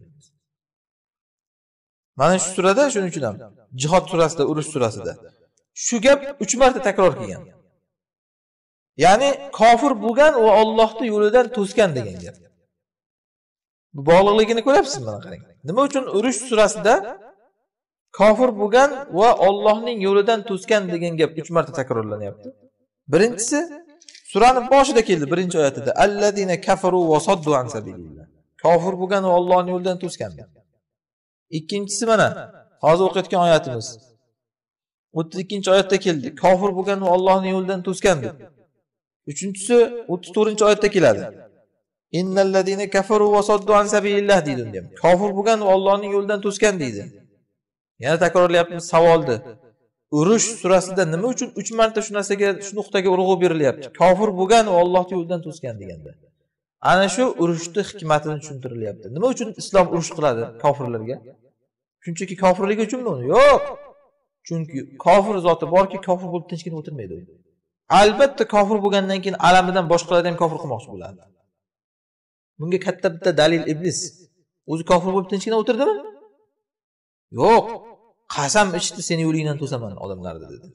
Mana shu surada shuning uchun ham jihod surasida, urush surasida shu gap uch marta takror qilgan. Ya'ni kofir bo'lgan va Allohning yo'lidan to'sgan degan gap. Bu bog'liqligini ko'ryapsizmi mana qarang. Nima uchun urush surasida kofir bo'lgan va Allohning yo'lidan to'sgan degan gap uch marta takrorlanyapti? Birinchisi suraning boshida keldi, birinchi oyatida allazina kafaru va saddu an sabilillah. Kofir bo'lgan va Allohning yo'lidan to'sgan. Ikkinchisi mana hozir o'qiyotgan oyatimiz. o'ttiz ikkinchi oyatda keldi. Kofir bo'lgan va Allohning yo'lidan to'sgan deb. Uchinchisi o'ttiz to'rtinchi oyatda keladi. Innallazina kafaru va saddu an sabilillah deydi unda. Kofir bo'lgan va Allohning yo'lidan to'sgan deydi. Yana takrorlayapmiz savolni. Urush surasida nima uchun uch marta shu narsaga, shu nuqtaga urg'u berilyapti? Kofir bo'lgan va Allohning yo'lidan to'sgan deganda. Ana shu urushning hikmatini tushuntirilyapti. Nima uchun islom urush qiladi kofirlarga? Shunchaki kofirligi uchunmi uni? Yo'q. Chunki kofir zoti borki, kofir bo'lib tinchgina o'tirmaydi. Albatta kofir bo'lgandan keyin alamidan boshqalarni ham kofir qilmoqchi bo'ladi. Bunga katta bitta dalil iblis. O'zi kofir bo'lib tinchgina o'tirdimi? Yo'q. Qasam ichdi, seni yo'lingdan to'saman odamlarni dedi.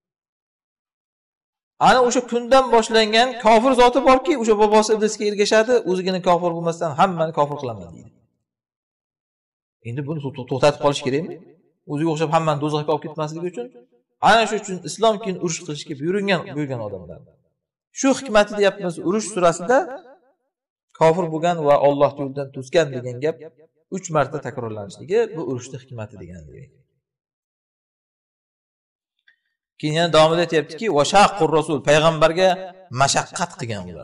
Ana o'sha kundan boshlangan kofir zoti borki, o'sha bobosi iblisga ergashadi, o'zigina kofir bo'lmasdan hammani kofir qilaman deydi. Endi buni to'xtatib qolish kerakmi? O'ziga o'xshab hammani do'zaxga olib ketmasligi uchun, ana shu uchun islom keyin urush qilishga buyurilgan bo'lgan odamlar. Shu hikmati deyapmiz, urush surasida kofir bo'lgan va Alloh yo'lidan to'sgan degan gap uch marta takrorlanishligi bu urushning hikmati deganligi. Keyin yana davomida aytibdiki, va shaqqur rasul, payg'ambarga mashaqqat qilgan ular.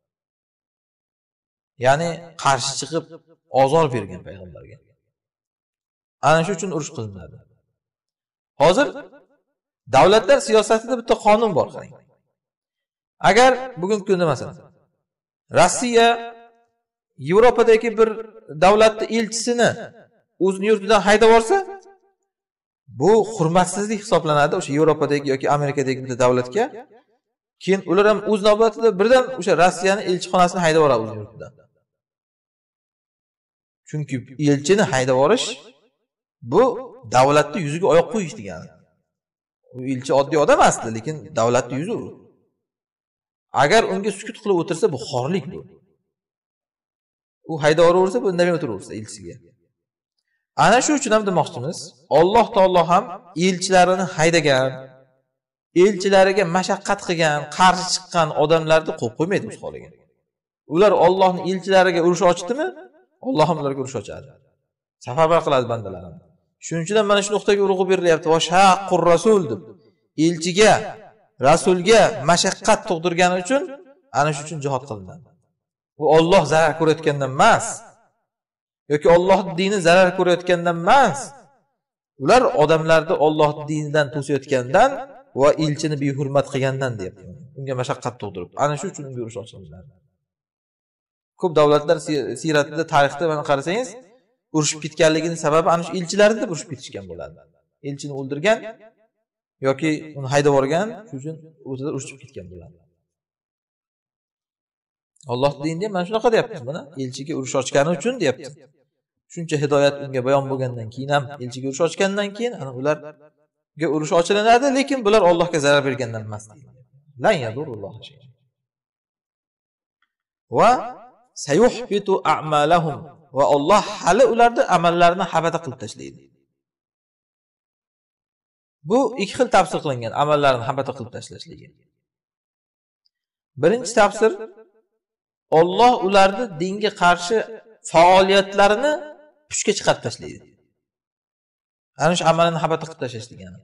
Ya'ni qarshi chiqib ozor bergan payg'ambarga. Ana shu uchun urush qilinadi. Hozir davlatlar siyosatida bitta qonun bor qarang. Agar bugungi kunda masalan Rossiya Yevropadagi bir davlatning elchisini o'zining yurtidan haydab yuborsa, bu hurmatsizlik hisoblanadi o'sha Yevropadagi yoki Amerikadagi bitta davlatga. Keyin ular ham o'z navbatida birdan o'sha Rossiyaning elchixonasini haydab yuboradi o'z yurtidan. Chunki elchini haydab yuborish bu davlatning yuziga oyoq qo'yish degani. U elchi oddiy odam aslida, lekin davlatning yuzi u. Agar unga sukut qilib o'tirsa, bu xorlik bu. U haydab yuborsa, bu indamay o'tiraversa elchisiga. Ana shu uchun ham demoqchimiz, Alloh taolo ham elchilarini haydagan, elchilariga mashaqqat qilgan, qarshi chiqqan odamlarni qo'yib qo'ymaydi o'z holiga. Ular Allohning elchilariga urush ochdimi? Alloh ham ularga urush ochadi. Safarbar qiladi bandalarini. Shuning uchun mana shu nuqtaga urg'u berilyapti. Va shaqqur rasul deb. Elchiga, rasulga mashaqqat tug'dirgani uchun ana shu uchun jihad qilinadi. Bu Alloh zarar ko'rayotgandan emas. yoki Alloh dini zarar ko'rayotgandan emas. Ular odamlarni Alloh dinidan to'sayotgandan va elchini behurmat qilgandan deyapti. Unga mashaqqat tug'dirib, ana shu uchun unga urush ochiladi. Ko'p davlatlar siyratida, tarixda mana qarasangiz, urushib ketganligining sababi ana shu elchilarni deb urushib ketishgan bo'ladi. Elchini o'ldirgan yoki uni haydab yuborgan, shu uchun o'zida urushib ketgan bo'ladi. Alloh dinida mana shunaqa deyapti, mana elchiga urush ochgani uchun deyapti. Shuncha hidoyat unga bayon bo'lgandan keyin ham elchiga urush ochgandan keyin ana ularga urush ochilinadi, lekin bular Allohga zarar bergandan emas deydi. Lan yadurulloh shay. Va sayuhbitu a'malahum va Alloh hali ularni amallarini habata qilib tashlaydi. Bu ikki xil tafsir qilingan, amallarni habata qilib tashlashligiga. Birinchi tafsir, Alloh ularni dinga qarshi faoliyatlarini pushga chiqarib tashlaydi. Ana shu amalini habata qilib tashlash degani.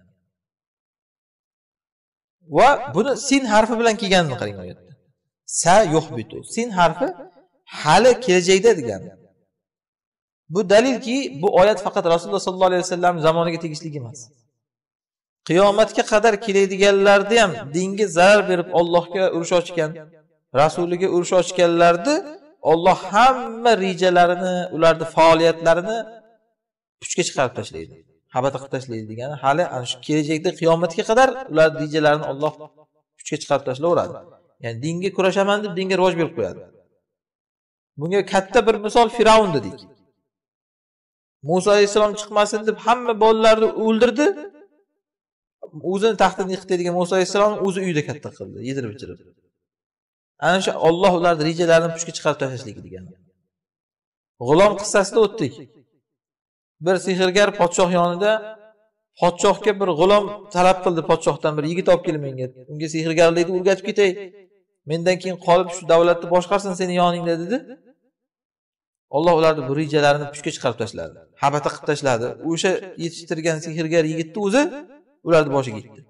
Va buni sin harfi bilan kelganini qarang oyatda. Sa yuhbitu. Sin harfi hali kelajakda degani. Bu dalilki, bu oyat faqat Rasululloh sollallohu alayhi vasallam zamoniga tegishli emas. Qiyomatga qadar keladiganlarni ham dinga zarar berib Allohga urush ochgan, rasuliga urush ochganlarni Alloh hamma rejalarini, ularning faoliyatlarini puchga chiqarib tashlaydi. Habata qilib tashlaydi degani, hali ana shu kelajakda qiyomatga qadar ular rejalarini Alloh puchga chiqarib tashlayveradi. Ya'ni dinga kurashaman deb dinga rivoj berib qo'yadi. Bunga katta bir misol Firavun dedik. Musa alayhisalom chiqmasin deb hamma bolalarni o'ldirdi. O'zini taxtini yiqitadigan Musa alayhisalom o'zi uyida katta qildi, yedirib ichirib. Ana shu Alloh ularning rejalarini puchga chiqarib tashlashlik degani. G'ulom qissasida o'tdik. Bir sehrgar podshoh yonida podshohga bir g'ulom talab qildi, podshohdan bir yigit olib kelib menga. Unga sehrgarlikni o'rgatib ketay. Mendan keyin qolib shu davlatni boshqarsin seni yoningda dedi. Alloh ularning bu rejalarini puchga chiqarib tashladi. Habata qilib tashladi. O'sha yetishtirgan sehrgar yigitni o'zi ularning boshiga yetdi.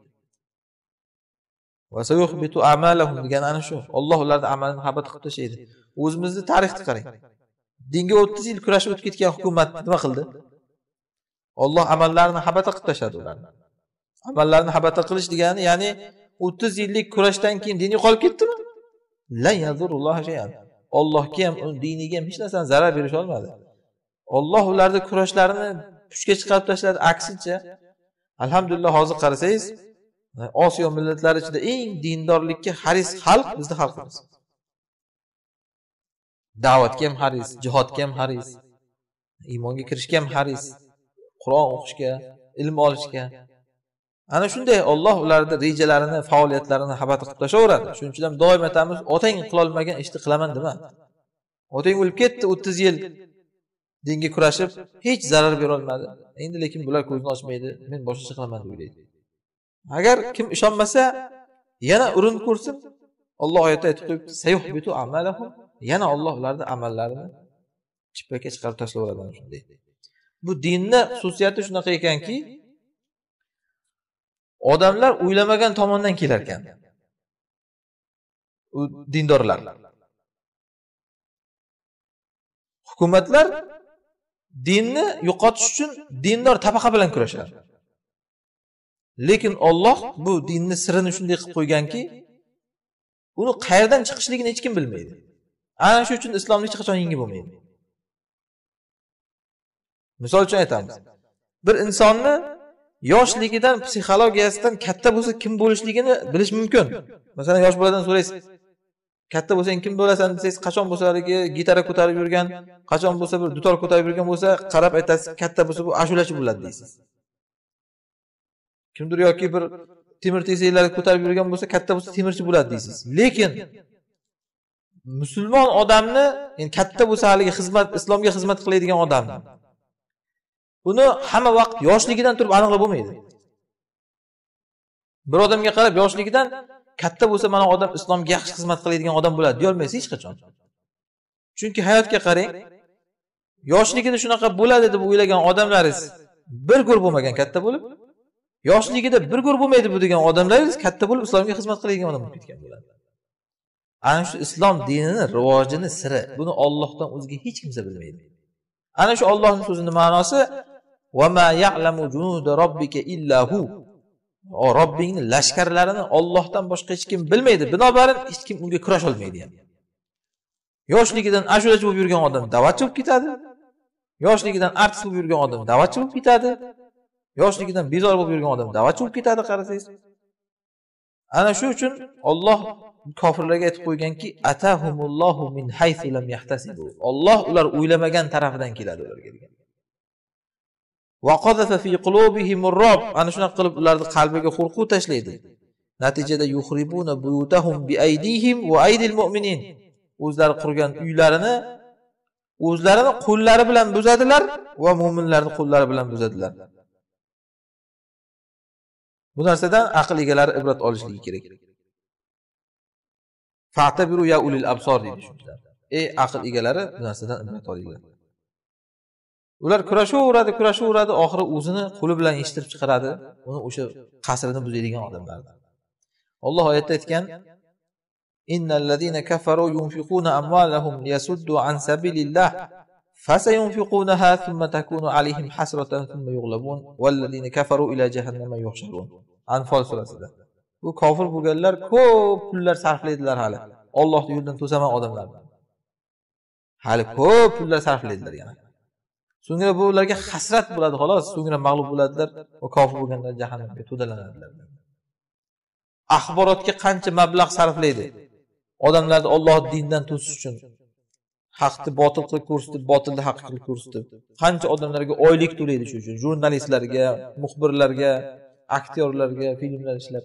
Va sayuhbitu a'malahum degan ana shu. Alloh ularning amalini habata qilib tashlaydi. O'zimizni tarixni qarang. Dinga o'ttiz yil kurashib o'tib ketgan hukumat nima qildi? Alloh amallarini habata qilib tashladi ularni. Amallarini habata qilish degani, ya'ni o'ttiz yillik kurashdan keyin din yo'qolib ketdimi? La yadurulloh shay'an. Allohga ham, uning diniga ham hech narsa zarar berish olmadi. Alloh ularning kurashlarini puchga chiqarib tashladi. Aksincha, alhamdulillah hozir qarasangiz, Osiyo millatlari ichida eng dindorlikka haris xalq bizning xalqimiz. Da'vatga ham haris, jihodga ham haris, iymonga kirishga ham haris, Qur'on o'qishga, ilm olishga. Ana shunday Alloh ularning rejalarini, faoliyatlarini habata qilib tashaveradi. Shuning uchun ham doim aytamiz, otang qila olmagan ishni qilaman dema. Otang o'lib ketdi o'ttiz yil dinga kurashib, hech zarar bera olmadi. Endi lekin bular ko'zni ochmaydi, men boshqacha qilaman deb o'ylaydi. Agar kim ishonmasa, yana urinib ko'rsin. Alloh oyatda aytib qo'yibdi, sayuhbitu a'malahum. Yana Alloh ularning amallarini chippakka chiqarib tashlayveradi shunday. Bu dinning xususiyati shunaqa ekanki, odamlar o'ylamagan tomondan kelar ekan. U dindorlar. Hukumatlar dinni yo'qotish uchun dindor tabaqa bilan kurashadi. Lekin Alloh bu dinni sirini shunday qilib qo'yganki, uni qayerdan chiqishligini hech kim bilmaydi. Ana shu uchun islomni hech qachon yengib bo'lmaydi. Misol uchun aytamiz. Bir insonni yoshligidan, psixologiyasidan katta bo'lsa kim bo'lishligini bilish mumkin. Masalan, yosh boladan so'raysiz, katta bo'lsang kim bo'lasan desangiz, qachon bo'lsaligi gitara ko'tarib yurgan, qachon bo'lsa bir dutor ko'tarib yurgan bo'lsa, qarab aytasiz, katta bo'lsa bu ashulachi bo'ladi deysiz. Kimdir yoki bir temir tezaklarni ko'tarib yurgan bo'lsa, katta bo'lsa temirchi bo'ladi deysiz. Lekin musulmon odamni, ya'ni katta bo'lsa haligi xizmat, islomga xizmat qiladigan odamni, buni hamma vaqt yoshligidan turib aniqlab bo'lmaydi. Bir odamga qarab yoshligidan katta bo'lsa mana odam islomga yaxshi xizmat qiladigan odam bo'ladi deya olmaysiz hech qachon. Chunki hayotga qarang, yoshligida shunaqa bo'ladi deb o'ylagan odamlaringiz bir go'r bo'lmagan katta bo'lib, yoshligida bir go'r bo'lmaydi bu degan odamlaringiz katta bo'lib islomga xizmat qiladigan odam bo'lib ketgan bo'ladi. Ana shu islom dinini rivojini siri, buni Allohdan o'zga hech kimsa bilmaydi. Ana shu Allohning so'zining ma'nosi va ma ya'lamu junuda robbika illa hu. O Robbingning lashkarlarini Allohdan boshqa hech kim bilmaydi. Binobarin hech kim unga kurasha olmaydi ham. Yoshligidan ashulachi bo'lib yurgan odam da'vatchi bo'lib ketadi. Yoshligidan artist bo'lib yurgan odam da'vatchi bo'lib ketadi. Yoshligidan bezor bo'lib yurgan odam da'vatchi bo'lib ketadi qarasangiz. Ana shu uchun Alloh kofirlarga aytib qo'yganki, atahumullohu min haythu lam yahtasibu. Alloh ular o'ylamagan tarafidan keladi ularga degan. Va qadafa fi qulubihimur rob. Ana shunaqa qilib ularning qalbiga qo'rquv tashlaydi. Natijada yuhribuna buyutahum bi aydihim va aydil mu'minin. O'zlari qurgan uylarini o'zlarini qo'llari bilan buzadilar va mu'minlarning qo'llari bilan buzadilar. Bu narsadan aql egalari ibrat olishligi kerak. Fa'tabiru ya ulil absor deydi shunday. Ey aql egalari, bu narsadan ibrat olinglar. Ular kurashaveradi, kurashaveradi, oxiri o'zini qo'li bilan eshittirib chiqaradi, uni o'sha qasrini buzadigan odamlar. Alloh oyatda aytgan: "Innal ladina kafaru yunfiquna amwalahum liyasuddu an sabilillah fasayunfiqunaha thumma takunu alayhim hasratan thumma yughlabun wal ladina kafaru ila jahannama yuhsharun." Anfal surasida. Bu kofir bo'lganlar ko'p pullar sarflaydilar hali. Allohning yo'lidan to'saman odamlar. Hali ko'p pullar sarflaydilar yana. So'ngra bu ularga hasrat bo'ladi xolos, so'ngra mag'lub bo'ladilar va kofir bo'lganlar jahannamga to'dalanadilar. Axborotga qancha mablag' sarflaydi? Odamlarni Alloh dindan to'sish uchun. Haqni botil qilib ko'rsatib, botilni haq qilib ko'rsatib. Qancha odamlarga oylik to'laydi shu uchun, jurnalistlarga, muxbirlarga, aktyorlarga, filmlar ishlab.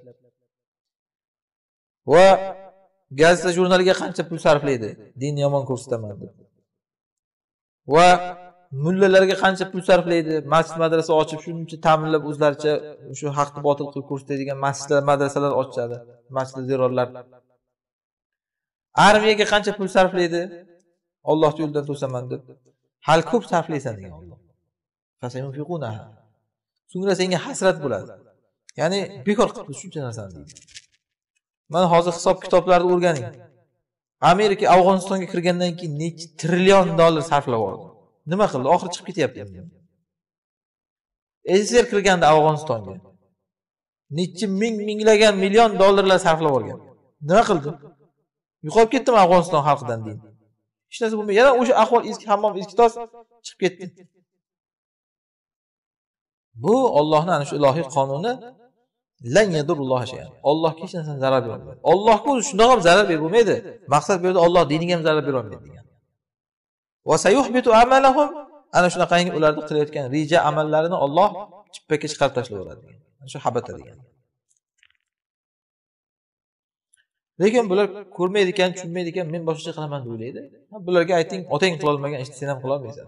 Va gazeta jurnaliga qancha pul sarflaydi? Din yomon ko'rsataman deb. Va mullalarga qancha pul sarflaydi? Masjid madrasa ochib shuncha ta'minlab o'zlaricha shu haqni botil qilib ko'rsatadigan masjidlar, madrasalar ochadi, masjid zirorlar. Armiyaga qancha pul sarflaydi? Alloh yo'lidan to'saman deb. Hal ko'p sarflaysan degan Alloh. Fasayunfiquna. So'ngra senga hasrat bo'ladi. Ya'ni bekor qilib shuncha narsani deydi. Mana hozir hisob kitoblarni o'rganing. Amerika Afg'onistonga kirgandan keyin necha trillion dollar sarflab oldi. Nima qildi? Oxiri chiqib ketyapti endi. S S R kirganda Afg'onistonga necha ming minglagan million dollarlar sarflab olgan. Nima qildi? Yo'qolib ketdimi Afg'oniston xalqidan deyin. Hech narsa bo'lmadi. Yana o'sha ahvol eski hammom eski tos chiqib ketdi. Bu Allohning ana shu ilohiy qonuni lan yadurulloh shay'an. Allohga hech narsa zarar bermaydi. Allohga o'zi shundoq ham zarar bermaydi. Maqsad bu yerda Alloh diniga ham zarar bermaydi degan. Va sayuhbitu amalahum, ana shunaqangi ularni qilayotgan reja amallarini Alloh chippakka chiqarib tashlayveradi degan. Ana shu habata degan. Lekin bular ko'rmaydi ekan, tushunmaydi ekan, men boshqacha qilaman deb o'ylaydi. Bularga ayting, otang qila olmagan ishni sen ham qila olmaysan.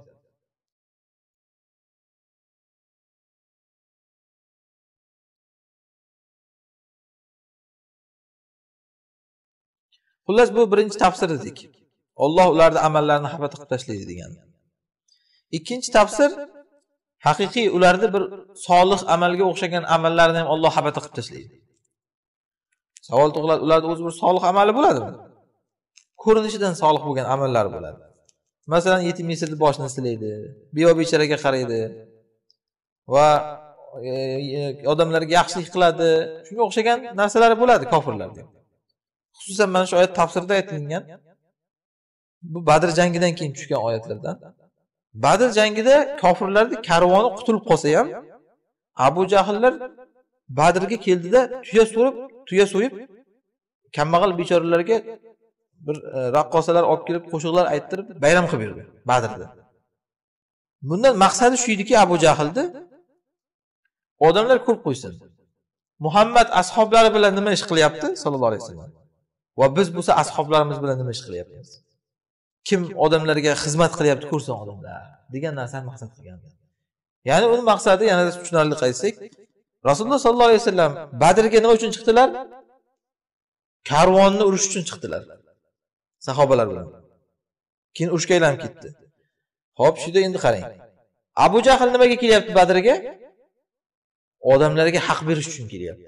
Xullas bu birinchi tafsir edik. Alloh ularning amallarini habata qilib tashlaydi degan. Ikkinchi tafsir haqiqiy ularni bir solih amalga o'xshagan amallarini ham Alloh habata qilib tashlaydi. Savol tug'iladi, ularda o'zi bir solih amali bo'ladimi? Ko'rinishidan solih bo'lgan amallar bo'ladi. Masalan, yetim yesirni boshini silaydi, beva becharaga qaraydi va odamlarga yaxshilik qiladi. Shunga o'xshagan narsalar bo'ladi kofirlarda. Xususan mana shu oyat tafsirida aytilgan. Bu Badr jangidan keyin tushgan oyatlardan. Badr jangida kofirlarning karvoni qutulib qolsa ham, Abu Jahllar Badrga keldida tuya so'rib, tuya so'yib, kambag'al bechoralarga bir raqqosalar olib kelib, qo'shiqlar ayttirib, bayram qilib berdi Badrda. Bundan maqsadi shu ediki, Abu Jahlni odamlar ko'p qo'ysin. Muhammad ashablari bilan nima ish qilyapti sallallohu alayhi vasallam? Va biz bo'lsa ashoblarimiz bilan nima ish qilyapmiz? Kim odamlarga xizmat qilyapti ko'rsin odamlar degan narsani maqsad qilgan. Ya'ni uning maqsadi yanada tushunarli qaytsak, Rasululloh sallallohu alayhi vasallam Badrga nima uchun chiqdilar? Karvonni urish uchun chiqdilar. Sahobalar bilan. Keyin urushga aylanib ketdi. Xo'p, shunda endi qarang. Abu Jahl nimaga kelyapti Badrga? Odamlarga haq berish uchun kelyapti.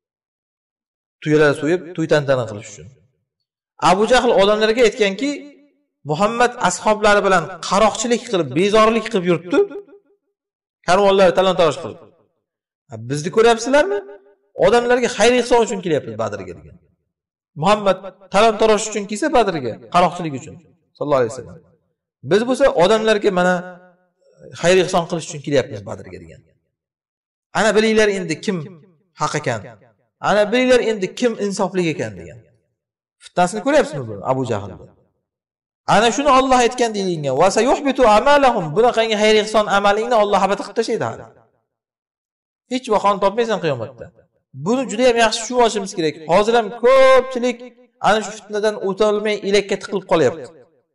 Tuyalar so'yib, to'y tantana qilish uchun. Abu Jahl odamlarga aytganki, Muhammad ashablari bilan qaroqchilik qilib, bezorilik qilib yuribdi. Karvonlar talon-taroj qilib. Bizni ko'ryapsizlarmi? Odamlarga xayr ihson uchun kelyapti Badrga degan. Muhammad talon-taroj uchun kelsa Badrga, qaroqchilik uchun sallallohu alayhi vasallam. Biz bo'lsa odamlarga mana xayr ihson qilish uchun kelyapmiz Badrga degan. Ana bilinglar endi kim haq ekan. Ana bilinglar endi kim insofli ekan degan. Fitnasini ko'ryapsizmi buni Abu Jahlni? Ana shuni Alloh aytgan deyilgan. Va sayuhbitu amalahum. Bunaqangi xayr ihson amalingni Alloh habata qilib tashlaydi hali. Hech vaqon topmaysan qiyomatda. Buni juda ham yaxshi tushunib olishimiz kerak. Hozir ham ko'pchilik ana shu fitnadan o'ta olmay elakka tiqilib qolyapti.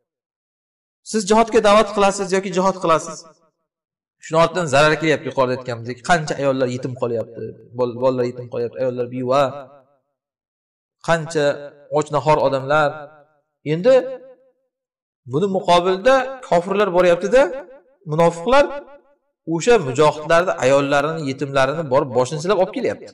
Siz jihodga da'vat qilasiz yoki jihod qilasiz. Shuning ortidan zarar kelyapti, yuqorida aytganimizdek, qancha ayollar yetim qolyapti, bolalar yetim qolyapti, ayollar beva, qancha och-nahor odamlar. Endi buni muqobilda kofirlar boryapti-da, munofiqlar o'sha mujohidlarni ayollarini, yetimlarini borib boshini silab olib kelyapti.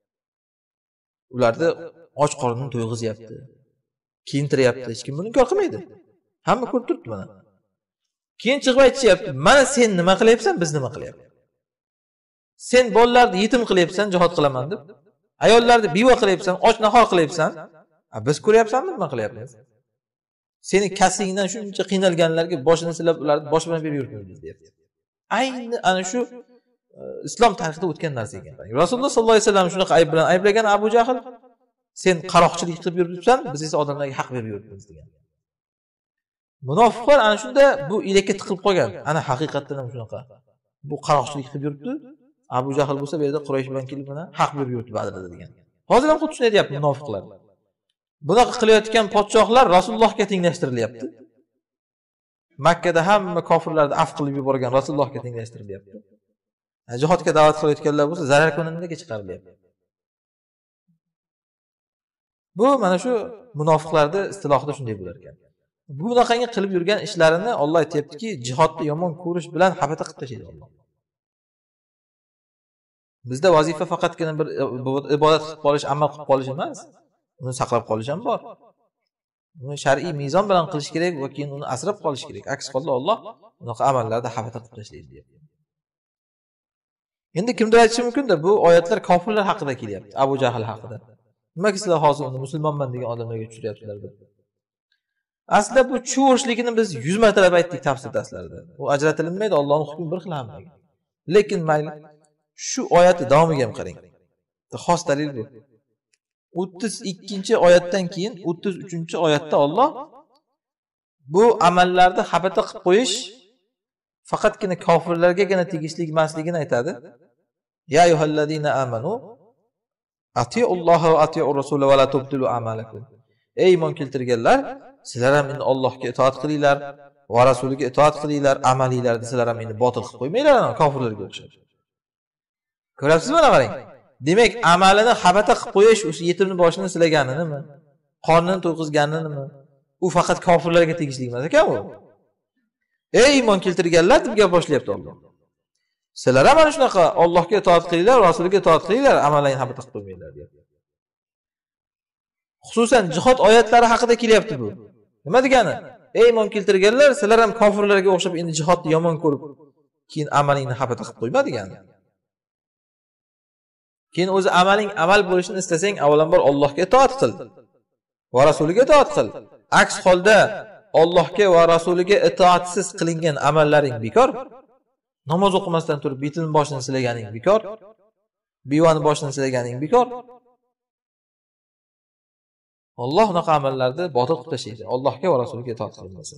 Ularni och qornini to'yg'izyapti, kiyintiryapti. Hech kim buni inkor qilmaydi. Hamma ko'rib turibdi mana. Keyin chiqib aytishyapti, mana sen nima qilyapsan, biz nima qilyapmiz? Sen bolalarni yetim qilyapsan, jihad qilaman deb. Ayollarni beva qilyapsan, och-nahor qilyapsan. Biz ko'ryapsanmi nima qilyapmiz? Seni kasbingdan shuncha qiynalganlarga boshini silab ularni bosh bilan berib yuribmiz deyapti. Ayni ana shu islom tarixida o'tgan narsa ekan. Rasululloh sollallohu alayhi vasallam shunaqa ayb bilan ayblagan Abu Jahl, sen qaroqchilik qilib yuribsan, biz esa odamlarga haq berib yuribmiz degan. Munofiqlar ana shunda bu ilakka tiqilib qolgan. Ana haqiqatdan ham shunaqa. Bu qaroqchilik qilib yuribdi. Abu Jahl bo'lsa bu yerda Quraysh bilan kelib mana haq berib yuribdi Badrda degan. Hozir ham xuddi shuni aytayapti munofiqlar. Bunaqa qilayotgan podshohlar Rasulullohga tenglashtirilyapti. Makka da hamma kofirlarni af qilib yuborgan Rasulullohga tenglashtirilyapti. Jihodga da'vat qilayotganlar bo'lsa zarar ko'rindiga chiqarilyapti. Bu mana shu munofiqlarning istilohida shunday bo'lar ekan. Bu bunaqangi qilib yurgan ishlarini Alloh aytayaptiki, jihodni yomon ko'rish bilan habata qilib tashlaydi Alloh. Bizda vazifa faqatgina bir ibodat qilib qolish, amal qilib qolish emas, uni saqlab qolish ham bor. Uni shar'iy mezon bilan qilish kerak va keyin uni asrab qolish kerak. Aks holda Alloh bunaqa amallarni habata qilib tashlaydi deyapti. Endi kimdir aytishi mumkin-da, bu oyatlar kofirlar haqida kelyapti, Abu Jahl haqida. Nimaga sizlar hozir uni musulmonman degan odamlarga tushiryapsizlar deb. Aslida bu tushirishligini biz yuz martalab aytdik tafsir darslarida. U ajratilmaydi, Allohning hukmi bir xil hammaga. Lekin mayli, shu oyatni davomiga ham qarang. Xos dalil bu. o'ttiz ikkinchi oyatdan keyin o'ttiz uchinchi oyatda Alloh bu amallarni habata qilib qo'yish faqatgina kofirlargagina tegishli emasligini aytadi. Ya ayyuhallazina amanu atiiulloha va atiiur rasula va la tubtilu a'malakum. Ey iymon keltirganlar, sizlar ham endi Allohga itoat qilinglar va rasuliga itoat qilinglar, amalinglarni sizlar ham endi botil qilib qo'ymanglar, kofirlarga o'xshab. Ko'rasizmi mana qarang. Demak, amalini habata qilib qo'yish o'sha yetimni boshini silaganimi, qornini to'yg'izganimi, u faqat kofirlarga tegishli emas ekan u. Ey iymon keltirganlar deb gap boshlayapti Alloh. Sizlar ham mana shunaqa Allohga itoat qilinglar, rasuliga itoat qilinglar, amallaringni habata qilib qo'ymanglar deyapti. Xususan jihod oyatlari haqida kelyapti bu. Nima degani? Ey iymon keltirganlar, sizlar ham kofirlarga o'xshab endi jihodni yomon ko'rib, keyin amalingni habata qilib qo'yma degani. Keyin o'zi amaling amal bo'lishini istasang, avvalambor Allohga itoat qil va rasuliga itoat qil. Aks holda Allohga va rasuliga itoatsiz qilingan amallaring bekor. Namoz o'qimasdan turib bitilni boshini silaganing bekor. Bevani boshini silaganing bekor. Alloh unaqa amallarni botil qilib tashlaydi. Allohga va rasuliga itoat qilmasa.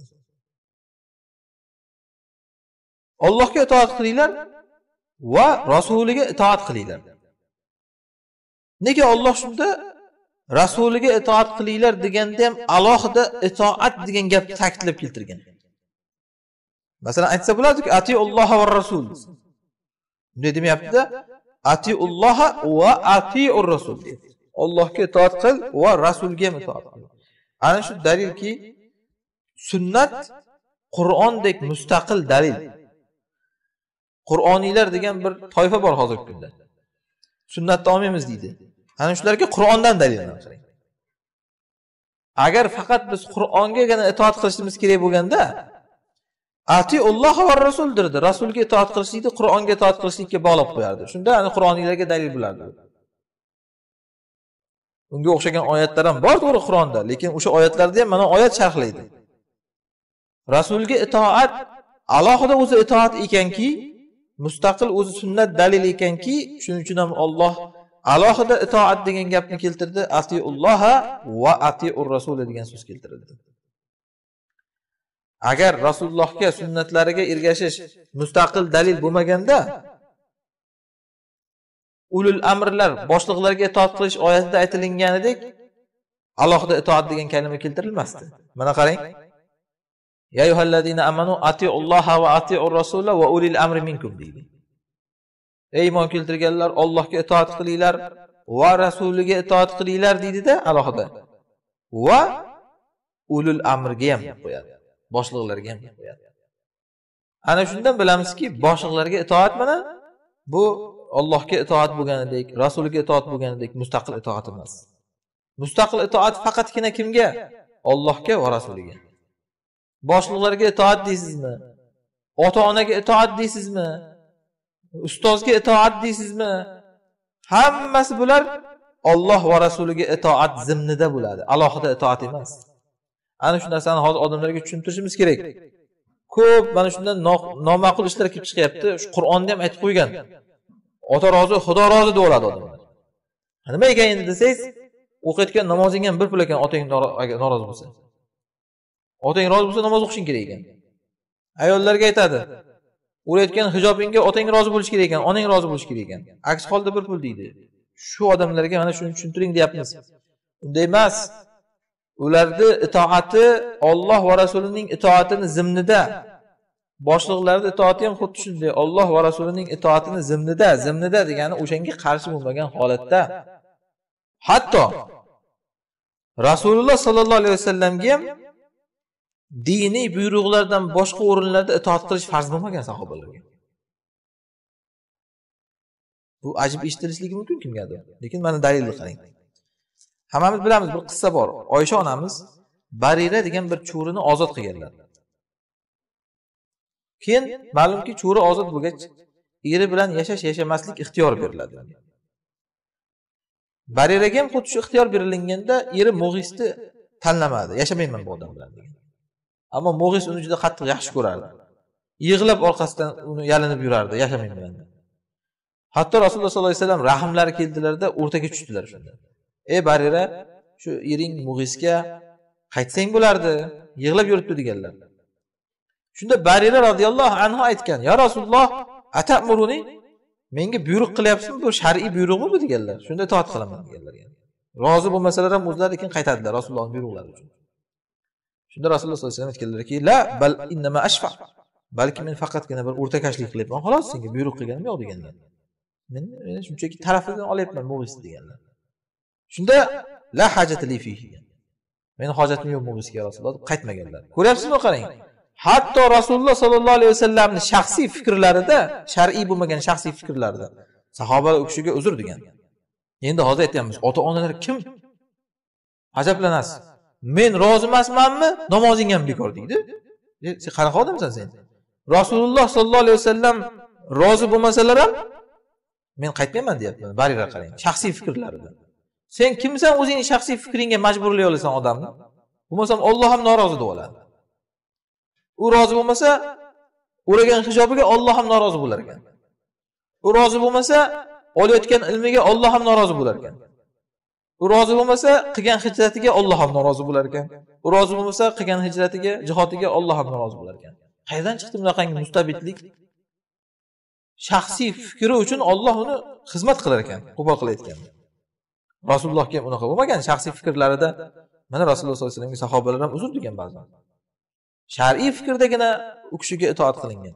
Allohga itoat qilinglar va rasuliga itoat qilinglar. Nega Alloh shunda rasuliga itoat qilinglar deganda ham alohida itoat degan gapni ta'kidlab keltirgan. Masalan, aytsa bo'lardi-ku, atiulloha va rasul. Bunday demayapti-da, atiulloha va atiur rasul. Allohga itoat qil va rasulga ham itoat qil. Ana shu dalilki, sunnat Qur'ondek mustaqil dalil. Qur'oniylar degan bir toifa bor hozirgi kunda. Sunnatni olmaymiz deydi. Ana shularga Qur'ondan dalillar qiling. Agar faqat biz Qur'ongagina itoat qilishimiz kerak bo'lganda, Atiulloh va rasuldirdi. Rasulga itoat qilishlikni Qur'onga itoat qilishlikka bog'lab qo'yardi. Shunda ana Qur'oniylarga dalil bo'lardi. Unga o'xshagan oyatlar ham bor to'g'ri Qur'onda, lekin o'sha oyatlarda ham mana oyat sharhlaydi. Rasulga itoat alohida o'zi itoat ekanki, mustaqil o'zi sunnat dalil ekanki, shuning uchun ham Alloh alohida itoat degan gapni keltirdi. Atiulloha va atiur rasul degan so'z keltirildi. Agar Rasulullohga sunnatlariga ergashish mustaqil dalil bo'lmaganda, ulul amrlar, boshliqlarga itoat qilish oyatida aytilinganidek alohida itoat degan kalima keltirilmasdi. Mana qarang. Ya ayyuhallazina amanu atiulloha va atiur rasula va ulil amri minkum deydi. Ey iymon keltirganlar, Allohga itoat qilinglar va rasuliga itoat qilinglar deydi-da alohida. Va ulul amrga ham qo'yadi. Boshliqlarga ham qo'yadi. Ana shundan bilamizki, boshliqlarga itoat mana bu Allohga itoat bo'lganidek, rasuliga itoat bo'lganidek mustaqil itoat emas. Mustaqil itoat faqatgina kimga? Allohga va rasuliga. Boshliqlarga itoat deysizmi? Ota-onaga itoat deysizmi? Ustozga itoat deysizmi? Hammasi bular Alloh va rasuliga itoat zimnida bo'ladi. Alohida itoat emas. Ana shu narsani hozir odamlarga tushuntirishimiz kerak. Ko'p mana shundan noma'qul ishlar kelib chiqyapti. Shu Qur'onda ham aytib qo'ygan. Ota rozi, Xudo rozi deb oladi odamlar. Nima ekan endi desangiz, o'qiyotgan namozing ham bir pul ekan, otang norozi bo'lsa. Otang rozi bo'lsa namoz o'qishing kerak ekan. Ayollarga aytadi. O'rayotgan hijobingga otang rozi bo'lish kerak ekan, onang rozi bo'lish kerak ekan. Aks holda bir pul deydi. Shu odamlarga mana shuni tushuntiring deyapmiz. Unday emas. Ularni itoati Alloh va rasulining itoatini zimnida. Boshliqlarning itoati ham xuddi shunday. Alloh va rasulining itoatini zimnida, zimnida degani o'shanga qarshi bo'lmagan holatda. Hatto Rasululloh sallallohu alayhi vasallamga ham diniy buyruqlardan boshqa o'rinlarda itoat qilish farz bo'lmagan sahobalarga. Bu ajib eshitilishligi mumkin kimgadir. Lekin mana dalilni qarang. Hammamiz bilamiz, bir qissa bor. Oysha onamiz Barira degan bir cho'rini ozod qilganlar. Keyin ma'lumki cho'ri ozod bo'lgach, eri bilan yashash yashamaslik ixtiyor beriladi. Bariraga ham xuddi shu ixtiyor berilganda eri Mug'isni tanlamadi. Yashamayman bu odam bilan degan. Ammo Mug'is uni juda qattiq yaxshi ko'rardi. Yig'lab orqasidan uni yalinib yurardi, yashamayman bilan. Hatto Rasululloh sollallohu alayhi vasallam rahmlari keldilarda o'rtaga tushdilar shunda. Ey Barira, shu ering Mug'isga qaytsang bo'lardi, yig'lab yuribdi deganlar. Shunda Barira radhiyallohu anhu aytgan: "Ya Rasululloh, atamuruni? Menga buyruq qilyapsizmi? Bu shar'iy buyruqmi bu?" deganlar. Shunda itoat qilaman deganlar yani. Rozi bo'lmasalar ham o'zlari keyin qaytadilar Rasulullohning buyruqlari uchun. Shunda Rasululloh sollallohu alayhi vasallam aytganlarki: "La, bal innama ashfa." Balki men faqatgina bir o'rtakashlik qilyapman, xolos senga buyruq qilganim yo'q deganlar. Men men shunchaki tarafidan olyapman Mug'is deganlar. Shunda la hajati li fihi. Meni hojatim yo'q Mug'isga Rasululloh deb qaytmaganlar. Ko'ryapsizmi, qarang. Hatto Rasululloh sallallohu alayhi vasallamning shaxsiy fikrlarida, shar'iy bo'lmagan shaxsiy fikrlarida sahobalar u kishiga uzr degan. Endi hozir aytamiz, ota-onalar kim? Ajablanasiz. Men rozi emasmanmi? Namozing ham bekor deydi. Sen qanaqa odamsan sen? Rasululloh sallallohu alayhi vasallam rozi bo'lmasalar ham men qaytmayman deyapman. Barira qarang, shaxsiy fikrlarida. Sen kimsan o'zingning shaxsiy fikringga majburlay olasan odamni? Bo'lmasam Alloh ham norozi bo'ladi. U rozi bo'lmasa, o'ragan hijobiga Alloh ham norozi bo'lar ekan. U rozi bo'lmasa, olayotgan ilmiga Alloh ham norozi bo'lar ekan. U rozi bo'lmasa, qilgan hijratiga Alloh ham norozi bo'lar ekan. U rozi bo'lmasa, qilgan hijratiga, jihodiga Alloh ham norozi bo'lar ekan. Qayerdan chiqdi bunaqangi mustabidlik? Shaxsiy fikri uchun Alloh uni xizmat qilar ekan, qo'pol qilayotgan. Rasulullohga unaqa bo'lmagan, shaxsiy fikrlarida mana Rasululloh sollallohu alayhi vasallamga sahobalar ham uzr degan ba'zan. Shar'iy fikrdagina u kishiga itoat qilingan.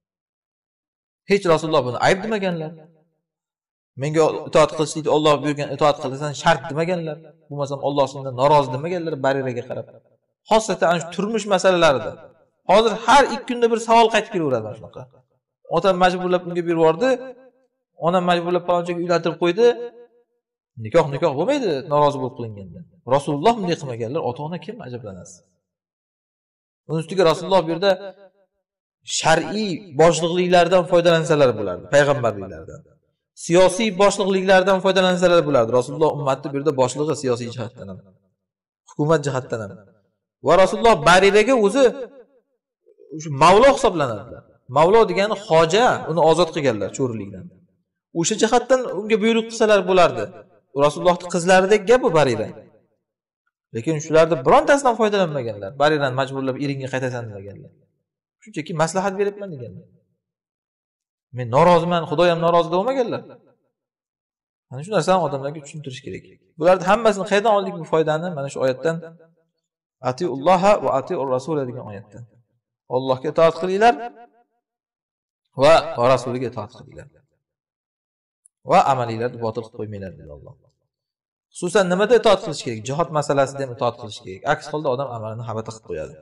Hech Rasululloh buni ayb demaganlar. Menga itoat qilishni Alloh buyurgan itoat qilasan shart demaganlar. Bo'lmasam Alloh sendan norozi demaganlar Bariraga qarab. Xosatan ana shu turmush masalalarida. Hozir har ikki kunda bir savol qaytib kelaveradi mana shunaqa. Otam majburlab unga berib yubordi. Onam majburlab palonchaga uylantirib qo'ydi. Nikoh nikoh bo'lmaydi, norozi bo'lib qilinganda. Rasululloh bunday qilmaganlar, ota-ona kim ajablanasiz? Uning ustiga Rasululloh bu yerda shar'iy boshliqliklardan foydalansalar bo'lardi, payg'ambarliklardan. Siyosiy boshliqliklardan foydalansalar bo'lardi. Rasululloh ummatni bu yerda boshlig'i siyosiy jihatdan ham, hukumat jihatdan ham. Va Rasululloh Bariraga o'zi shu Mavlo hisoblanadilar. Mavlo degani xoja, uni ozod qilganlar cho'rilikdan. O'sha jihatdan unga buyruq qilsalar bo'lardi. Rasulullohning qizlaridek gap bu Barira. Lekin shularda birontasidan foydalanmaganlar. Barirani majburlab eringga qaytasan deganlar. Shunchaki maslahat beribman deganlar. Men noroziman, Xudo ham norozi bo'lmaganlar. Mana shu narsani odamlarga tushuntirish kerak. Bularning hammasini qayerdan oldik bu foydani? Mana shu oyatdan. Atiulloha va atiur rasul degan oyatdan. Allohga itoat qilinglar va rasuliga itoat qilinglar. Va amalinglarni botil qilib qo'ymanglar dedi Alloh. Xususan nimada itoat qilish kerak? Jihad masalasida ham itoat qilish kerak. Aks holda odam amalini habata qilib qo'yadi.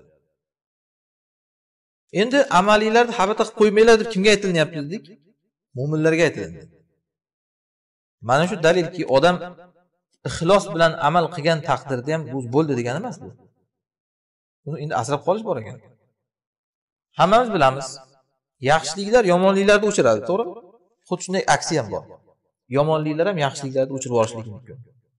Endi amaliylarni habata qilib qo'ymanglar deb kimga aytilyapti dedik? Mu'minlarga aytiladi. Mana shu dalilki, odam ixlos bilan amal qilgan taqdirda ham bu bo'ldi degani emas bu. Buni endi asrab qolish bor ekan. Hammamiz bilamiz. Yaxshiliklar yomonliklarni o'chiradi, to'g'rimi? Xuddi shunday aksi ham bor. Yomonliklar ham yaxshiliklarni o'chirib yuborishligi mumkin.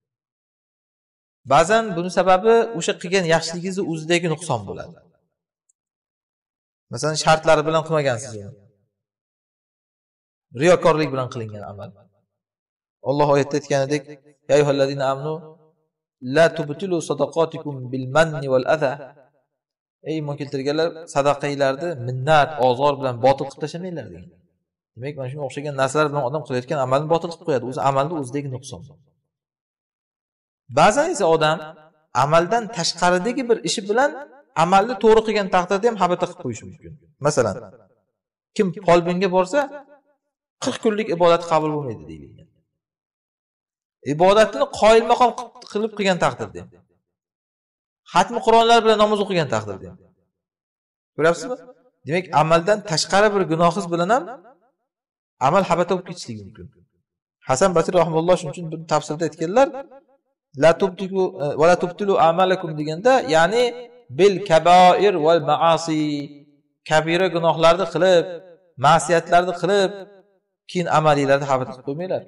Ba'zan buni sababi o'sha qilgan yaxshiligingizni o'zidagi nuqson bo'ladi. Masalan, shartlari bilan qilmagansiz uni. Riyokorlik bilan qilingan amal. Alloh oyatda aytganidek, ya ayyuhallazina amanu la tubtilu sadaqatikum bil manni wal adha. Ey iymon keltirganlar, sadaqanglarni minnat, ozor bilan botil qilib tashamanglar degan. Demak, mana shunga o'xshagan narsalar bilan odam qilayotgan amalni botil qilib qo'yadi. O'zi amalning o'zidagi nuqson. Ba'zan esa odam amaldan tashqaridagi bir ishi bilan amalni to'g'ri qilgan taqdirda ham habata qilib qo'yishi mumkin. Masalan, kim folbinga borsa, qirq kunlik ibodat qabul bo'lmaydi deyilgan. Ibodatni qoyilmaqom qilib qilgan taqdirda. Xatmi Qur'onlar bilan namoz o'qigan taqdirda. Ko'ryapsizmi? Demak, amaldan tashqari bir gunohingiz bilan ham amal habata bo'lib ketishligi mumkin. Hasan Basri rahimahulloh shuning uchun bir tafsirda aytganlar, la tubtilu va la tubtilu a'malakum deganda, ya'ni bil kabair val maasi, kabira gunohlarni qilib, ma'siyatlarni qilib, keyin amaliylarni habata qilib qo'ymanglar.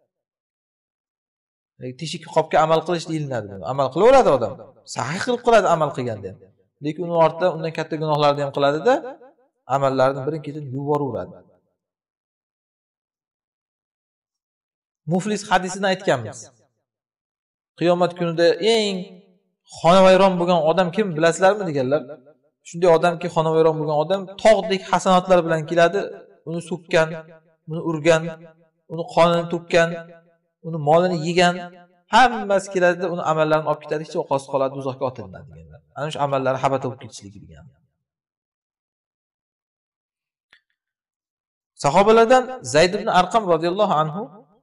Teshik qopga amal qilish deyiladi. Amal qilaveradi odam. Sahih qilib qiladi amal qilganda. Lekin uning ortidan undan katta gunohlarni ham qiladi-da, amallarni birin-ketin yuboraveradi. Muflis hadisini aytganmiz. Qiyomat kunida eng xonavayron bo'lgan odam kim bilasizlarmi deganlar. Shunday odamki, xonavayron bo'lgan odam tog'dek hasanatlar bilan keladi, uni so'kkan, uni urgan, uni qonini to'kkan, uni molini yegan, hammasi keladi, uni amallarini olib ketadi, hech o'qosi qoladi, do'zaxga otiladi deganlar. Ana shu amallari habata bo'lib ketishligi degan. Sahobalardan Zayd ibn Arqam radhiyallohu anhu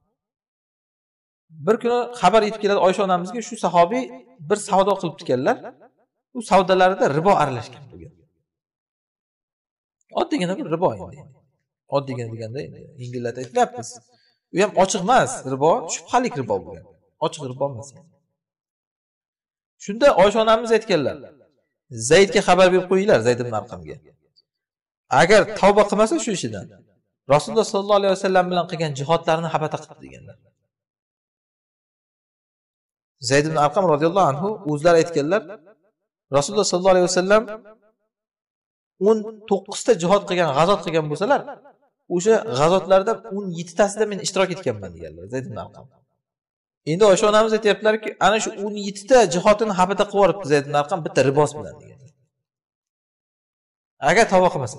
bir kuni xabar yetib keladi Oysha onamizga, shu sahobiy bir savdo qilib ekanlar. U savdolarida ribo aralashgan bo'lgan. Oddiygina bir ribo endi. Oddiygina deganda endi inglizlarda aytyapmiz. U ham ochiq emas, ribo, shubhali ribo bo'lgan. Ochiq ribo emas. Shunda Oysha onamiz aytganlar, Zaydga xabar berib qo'yinglar, Zayd ibn Arqamga. Agar tavba qilmasa shu ishidan, Rasululloh sollallohu alayhi vasallam bilan qilgan jihodlarini habata qildi deganlar. Zayd ibn Arqam radhiyallohu anhu o'zlari aytganlar, Rasululloh sollallohu alayhi vasallam o'n to'qqiz ta jihod qilgan, g'azot qilgan bo'lsalar, o'sha g'azotlardan o'n yetti tasida men ishtirok etganman deganlar Zayd ibn Arqam. Endi Oysha onamiz aytayaptilarki, ana shu o'n yetti ta jihodini habata qilib yuboribdi Zayd ibn Arqam bitta ribos bilan deganlar. Agar tavba qilmasa.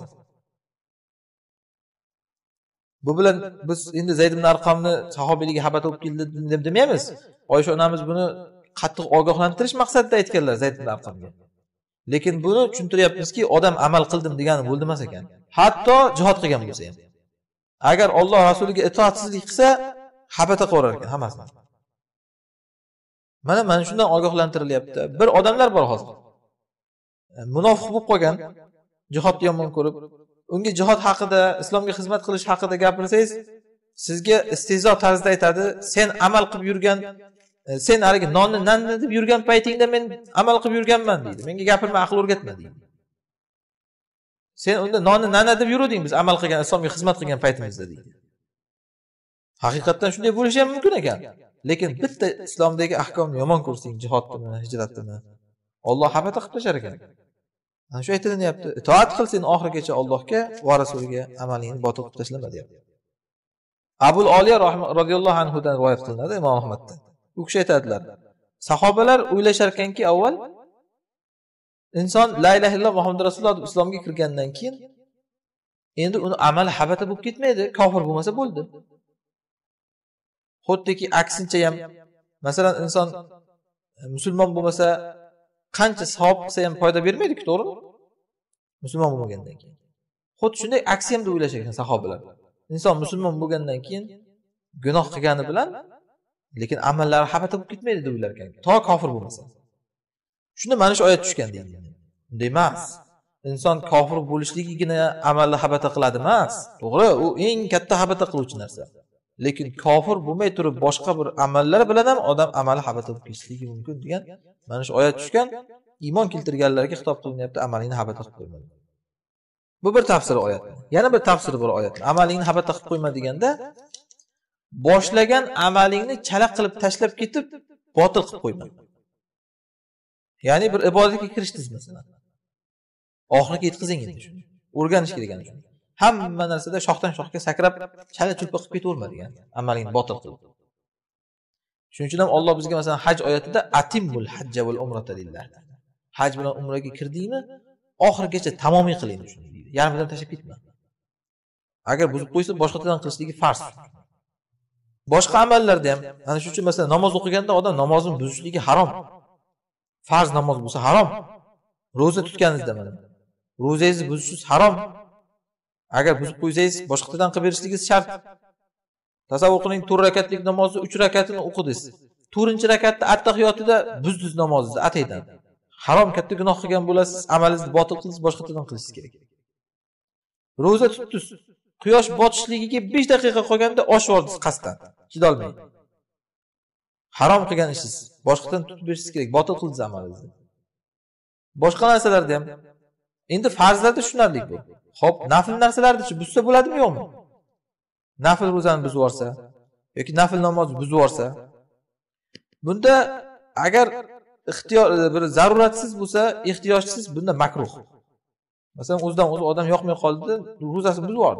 Bu bilan biz endi Zayd ibn Arqamni sahobiyligi habata bo'lib keldi deb demaymiz. Oysha onamiz buni qattiq ogohlantirish maqsadida aytganlar Zayd ibn Arqamga. Lekin buni tushuntiryapmizki, odam amal qildim degani bo'lmas ekan. Hatto jihod qilgan bo'lsa ham. Agar Alloh rasuliga itoatsizlik qilsa, habata qilaverar ekan hammasini. Mana mana shundan ogohlantirilyapti. Bir odamlar bor hozir. munofiq bo'lib qolgan, jihodni yomon ko'rib, unga jihod haqida, islomga xizmat qilish haqida gapirsangiz, sizga istehzo tarzida aytadi, sen amal qilib yurgan, sen haligi nonni nanni deb yurgan paytingda men amal qilib yurganman deydi. Menga gapirma, aql o'rgatma deydi. Sen unda nonni nana deb yuruvding biz amal qilgan, islomga xizmat qilgan paytimizda deydi. Haqiqatan shunday bo'lishi ham mumkin ekan. Lekin bitta islomdagi ahkomni yomon ko'rsang, jihodni, hijratni, Alloh habata qilib tashar ekan. Ana shu aytilyapti. Itoat qil sen oxirigacha Allohga va rasuliga, amalingni botil qilib tashlama deyapti. Abul Oliya radhiyallohu anhu dan rivoyat qilinadi Imom Ahmaddan. U kishi aytadilar, sahobalar o'ylashar ekanki, avval inson la ilaha illalloh Muhammad rasululloh deb islomga kirgandan keyin endi uni amali habata bo'lib ketmaydi, kofir bo'lmasa bo'ldi. Xuddiki aksincha ham, masalan inson musulmon bo'lmasa qancha savob qilsa ham foyda bermaydi-ku, to'g'rimi? Musulmon bo'lmagandan keyin. Xuddi shunday aksi ham deb o'ylashgan sahobalar. Inson musulmon bo'lgandan keyin gunoh qilgani bilan lekin amallari habata bo'lib ketmaydi deb o'ylar ekan, to kofir bo'lmasa. Shunda mana shu oyat tushgan deydi. Unday emas. Inson kofir bo'lishligigina amalni habata qiladi emas. To'g'ri, u eng katta habata qiluvchi narsa. Lekin kofir bo'lmay turib boshqa bir amallar bilan ham odam amali habata bo'lib ketishligi mumkin degan mana shu oyat tushgan. Iymon keltirganlarga xitob qilinyapti, amalingni habata qilib qo'yma. Bu bir tafsiri oyat. Yana bir tafsiri bor oyat. Amalingni habata qilib qo'yma deganda boshlagan amalingni chala qilib tashlab ketib botil qilib qo'yma. Ya'ni bir ibodatga kirishdingiz masalan. Oxiriga yetkazing endi shuni. O'rganish kerak ekan shuni. Hamma narsada shoxdan shoxga sakrab, chala chulpa qilib ketaverma degan. Amalingni botil qil. Shuning uchun ham Alloh bizga masalan haj oyatida atimmul hajja val umrata lillah. Haj bilan umraga kirdingmi, oxirigacha tamomiy qiling shuni deydi. Yarmidan tashlab ketma. Agar buzib qo'ysa, boshqadan qilishligi farz. Boshqa amallarda ham, ana shu uchun masalan namoz o'qiganda odam namozini buzishligi harom. Farz namoz bo'lsa harom. Roza tutganingizda mana. Rozangizni buzishingiz harom. Agar buzib qo'ysangiz, boshqadan qilib berishligingiz shart. Tasavvur qiling, to'rt rakatlik namozni uch rakatini o'qidingiz. to'rtinchi rakatda attahiyotida buzdiz namozingizni ataydan. Harom, katta gunoh qilgan bo'lasiz, amalingizni botil qilasiz, boshqadan qilishingiz kerak. Roza tutdingiz. Quyosh botishligiga besh daqiqa qolganda osh yordingiz qasddan. Chidolmay. Harom qilgan ishingiz, boshqadan tutib berishingiz kerak, botil qildingiz amalingizni. Boshqa narsalarda ham endi farzlarda tushunarli bu. Xo'p, nafl narsalarni-chi buzsa bo'ladimi yo'qmi? Nafl ro'zani buzib yorsa yoki nafl namozni buzib yorsa, bunda agar ixtiyor bir zaruratsiz bo'lsa, ehtiyojsiz, bunda makruh. Masalan, o'zidan o'zi odam yoqmay qoldi, ro'zasini buzib yordi.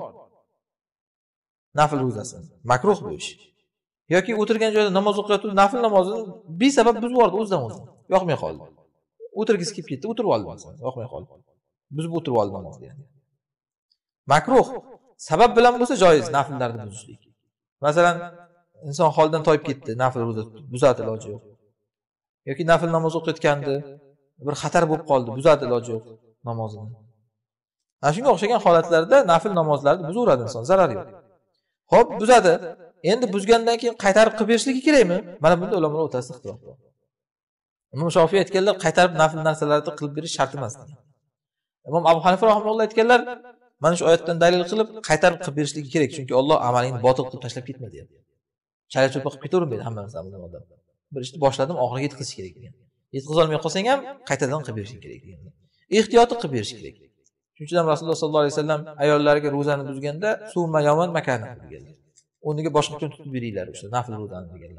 Nafl ro'zasi makruh bu ish. Yoki o'tirgan joyda namoz o'qiyotib, nafl namozini besabab buzib yordi o'zidan o'zi. Yoqmay qoldi. O'tirgisi kelib ketdi, o'tirib oldi masalan, yoqmay qoldi. Buzib o'tirib oldi namozni yani. Makruh. Sabab bilan bo'lsa joiz nafllarni buzishlik. Masalan, inson holdan toyib ketdi, nafl ro'za buzadi iloji yo'q. Yoki nafl namoz o'qiyotganda bir xatar bo'lib qoldi, buzadi iloji yo'q namozini. Ana shunga o'xshagan holatlarda nafl namozlarni buzaveradi inson, zarar yo'q. Xo'p, buzadi. Endi buzgandan keyin qaytarib qilib berishligi kerakmi? Mana bunda ulamolar o'rtasida ixtilof bor. Imom Shofiy aytganlar, qaytarib nafl narsalarni qilib berish shart emas. Imom Abu Hanifa rahimahulloh aytganlar, mana shu oyatdan dalil qilib qaytarib qilib berishligi kerak, chunki Alloh amalingni botil qilib tashlab ketma deyapti. Chala chulpa qilib ketavermaydi hamma narsani odam. Bir ishni boshladim, oxiriga yetkazish kerak degan. Yetkaza olmay qolsang ham qaytadan qilib berishing kerak degan. Ehtiyotli qilib berish kerak. Shuning uchun ham Rasululloh sollallohu alayhi vasallam ayollarga ro'zani buzganda suvma yawman makana deganlar. O'rniga boshqa kun tutib beringlar o'sha nafl ro'zani deganlar.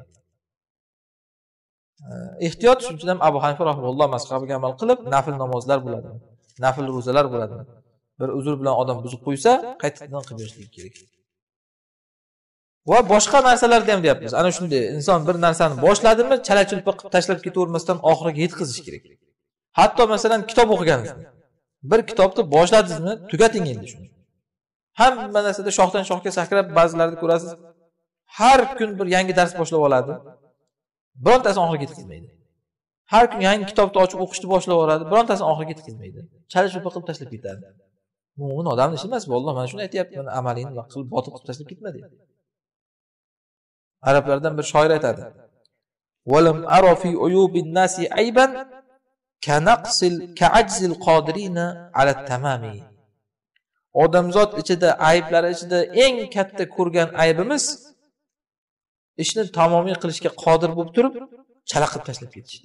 Ehtiyot shuning uchun ham Abu Hanifa rahimahulloh mazhabiga amal qilib, nafl namozlar bo'ladi. Nafl ro'zalar bo'ladi. Bir uzr bilan odam buzib qo'ysa, qaytadan qilib berishlik kerak. Va boshqa narsalarda ham deyapmiz. Ana shunday inson bir narsani boshladimi, chala-chulpa qilib tashlab ketavermasdan oxiriga yetkazish kerak. Hatto masalan kitob o'qiganingizni. Bir kitobni boshladingizmi, tugating endi shuni. Hamma narsada shoxdan shoxga sakrab, ba'zilarni ko'rasiz, har kun bir yangi dars boshlab oladi. Birontasini oxiriga yetkazmaydi. Har kun yangi kitobni ochib o'qishni boshlab oladi, birontasini oxiriga yetkazmaydi. Chala-chulpa qilib tashlab ketadi. Mo'min odamni ishi emas bu, Alloh mana shuni aytayapti, mana amalingni qilib botil qilib tashlab ketma deydi. Arablardan bir shoir aytadi: "Walam ara fi uyubin nasi ayban kanaqsil ka'ajzil qodirina ala tamami. Odamzod ichida ayblari ichida eng katta ko'rgan aybimiz ishni tamomiy qilishga qodir bo'lib turib, chala qilib tashlab ketish.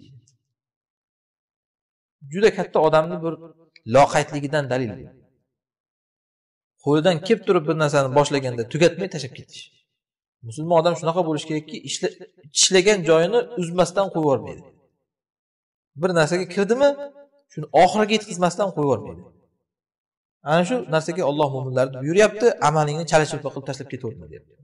Juda katta odamni bir loqaydligidan dalil. Qo'lidan kelib turib bir narsani boshlaganda tugatmay tashlab ketish. Musulmon odam shunaqa bo'lishi kerakki, ishlagan joyini uzmasdan qo'yib yubormaydi. Bir narsaga kirdimi, shuni oxiriga yetkazmasdan qo'yib yubormaydi. Ana shu narsaga Alloh mu'minlarni buyuryapti, amalingni chala-chulpa qilib tashlab ketaverma deyapti.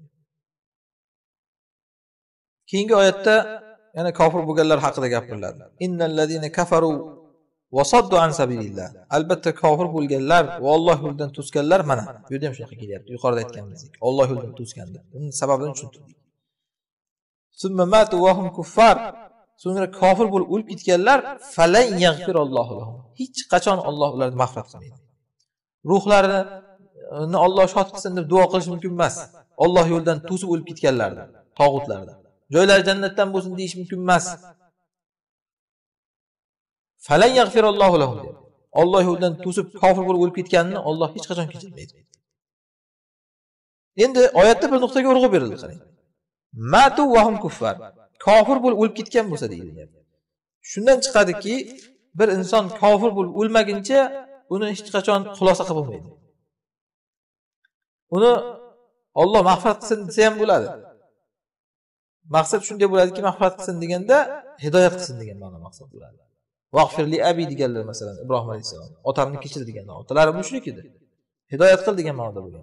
Keyingi oyatda yana kofir bo'lganlar haqida gapiriladi. Innal ladina kafaru va saddu an sabilillah. Albatta kofir bo'lganlar va Alloh yo'lidan to'sganlar mana. Bu yerda ham shunaqa kelyapti. Yuqorida aytganimizdek, Alloh yo'lidan to'sganlar. Buning sababini tushuntirdik. Summa matu va hum kuffar. So'ngra kofir bo'lib o'lib ketganlar falan yaghfirallohu lahum. Hech qachon Alloh ularni mag'firat qilmaydi. Ruhlarini Alloh shod qilsin deb duo qilish mumkin emas. Alloh yo'lidan to'sib o'lib ketganlarni, tog'utlarni. Joylari jannatdan bo'lsin deyish mumkin emas. Falan yaghfirallohu lahum. Alloh yo'lidan to'sib kofir bo'lib o'lib ketganini Alloh hech qachon kechirmaydi. Endi oyatda bir nuqtaga urg'u berildi, qarang. Matu va hum kuffar. Kofir bo'lib o'lib ketgan bo'lsa deyiladi. Shundan chiqadiki, bir inson kofir bo'lib o'lmaguncha uni hech qachon xulosa qilib bo'lmaydi. Uni Alloh mag'firat qilsin desa ham bo'ladi. Maqsad shunday bo'ladiki, mag'firat qilsin deganda hidoyat qilsin degan ma'no maqsad bo'ladi. Vaqfirli abi deganlar masalan Ibrohim alayhisalom, otamni kechir deganlar. Otalari mushrik edi. Hidoyat qil degan ma'noda bo'lgan.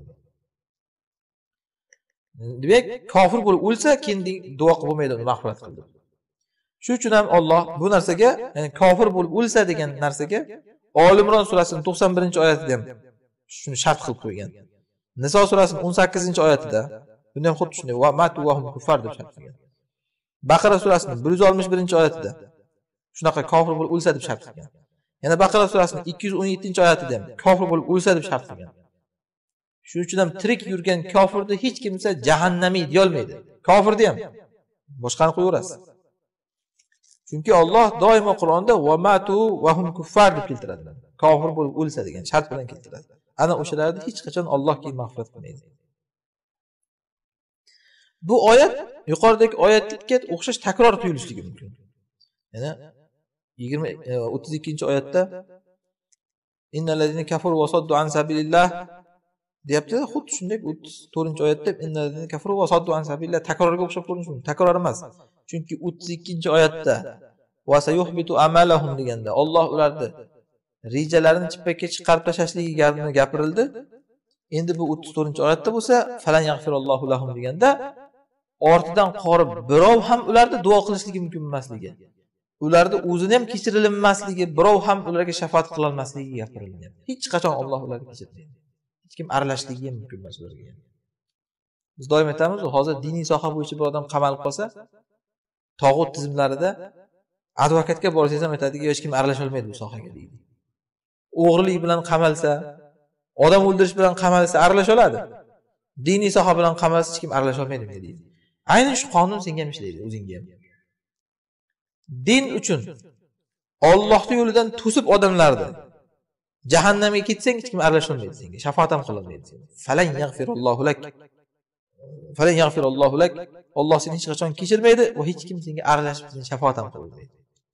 Demak, kofir bo'lib o'lsa, keyin duo qilib bo'lmaydi, uni mag'firat qildi. Shuning uchun ham Alloh bu narsaga, ya'ni kofir bo'lib o'lsa degan narsaga Oli Imron surasining to'qson birinchi oyatida ham shuni shart qilib qo'ygan. Niso surasining o'n sakkizinchi oyatida buni ham xuddi shunday va matu va hum kuffar deb shart qilgan. Baqara surasining bir yuz oltmish birinchi oyatida shunaqa kofir bo'lib o'lsa deb shart qilgan. Yana Baqara surasining ikki yuz o'n yettinchi oyatida ham kofir bo'lib o'lsa deb shart qilgan. Shuning uchun ham tirik yurgan kofirni hech kimsa jahannamiy deya olmaydi. Kofirni ham boshqani qo'yaverasiz. Chunki Alloh doimo Qur'onda va matu va hum kuffar deb keltiradi. Kofir bo'lib o'lsa degan shart bilan keltiradi. Ana o'shalarni hech qachon Alloh keyin mag'firat qilmaydi. Bu oyat yuqoridagi oyatga o'xshash takror tuyulishligi mumkin. Yana yigirma o'ttiz ikkinchi oyatda innal ladina kafaru va saddu an sabilillah deyapti. Xuddi shunday o'ttiz to'rtinchi oyatda innal ladina kafaru va saddu an sabilillah takrorga o'xshab ko'rinishi mumkin. Takror emas. Chunki o'ttiz ikkinchi oyatda va sayuhbitu amalahum deganda Alloh ularni rejalarini chippakka chiqarib tashlashligiga gapirildi. Endi bu o'ttiz to'rtinchi oyatda bo'lsa falan yaghfirallohu lahum deganda ortidan qorib birov ham ularni duo qilishligi mumkin emasligi, ularni o'zini ham kechirilmasligi, birov ham ularga shafaat qila olmasligi gapirilgan. Hech qachon Alloh ularni kechirmaydi. Hech kim aralashligi ham mumkin emas ularga. Biz doim aytamiz, hozir diniy soha bo'yicha bir odam qamalib qolsa, tog'ut tizimlarida advokatga borsangiz ham aytadiki, hech kim aralasha olmaydi bu sohaga deydi. O'g'rilik bilan qamalsa, odam o'ldirish bilan qamalsa aralasha oladi. Diniy soha bilan qamalsa hech kim aralasha olmaydi deydi. Aynan shu qonun senga ham ishlaydi, o'zingga ham. Din uchun Allohning yo'lidan to'sib odamlarni jahannamga ketsang hech kim aralasha olmaydi senga, shafaat ham qila olmaydi senga. Falan yaghfirallohu lak. Falan yaghfirallohu lak. Alloh seni hech qachon kechirmaydi va hech kim senga aralashib seni shafaat ham qila olmaydi.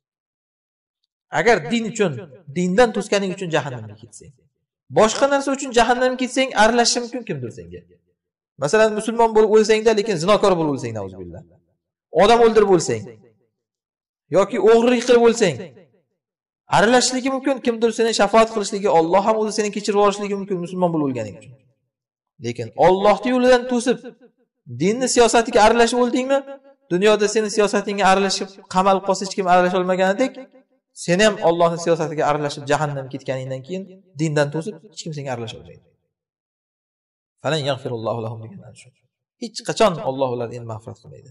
Agar din uchun, dindan to'sganing uchun jahannamga ketsang, boshqa narsa uchun jahannamga ketsang, aralashishi mumkin kimdir senga. Masalan, musulmon bo'lib o'lsang-da, lekin zinokor bo'lib o'lsang, nauzubillah. Odam o'ldirib o'lsang yoki o'g'rilik qilib o'lsang, aralashishligi mumkin, kimdir seni shafaat qilishligi, Alloh ham o'zi seni kechirib yuborishligi mumkin musulmon bo'lib o'lganing uchun. Lekin Allohning yo'lidan to'sib, dinni siyosatiga aralashib o'ldingmi, dunyoda seni siyosatingga aralashib qamalib qolsa hech kim aralasha olmaganidek, seni ham Allohning siyosatiga aralashib jahannamga ketganingdan keyin dindan to'sib hech kim senga aralasha olmaydi. Falan yaghfirullohu lahum deganlar shu. Hech qachon Alloh ularni endi mag'firat qilmaydi.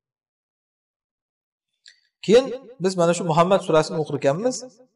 Keyin biz mana shu Muhammad surasini o'qir ekanmiz.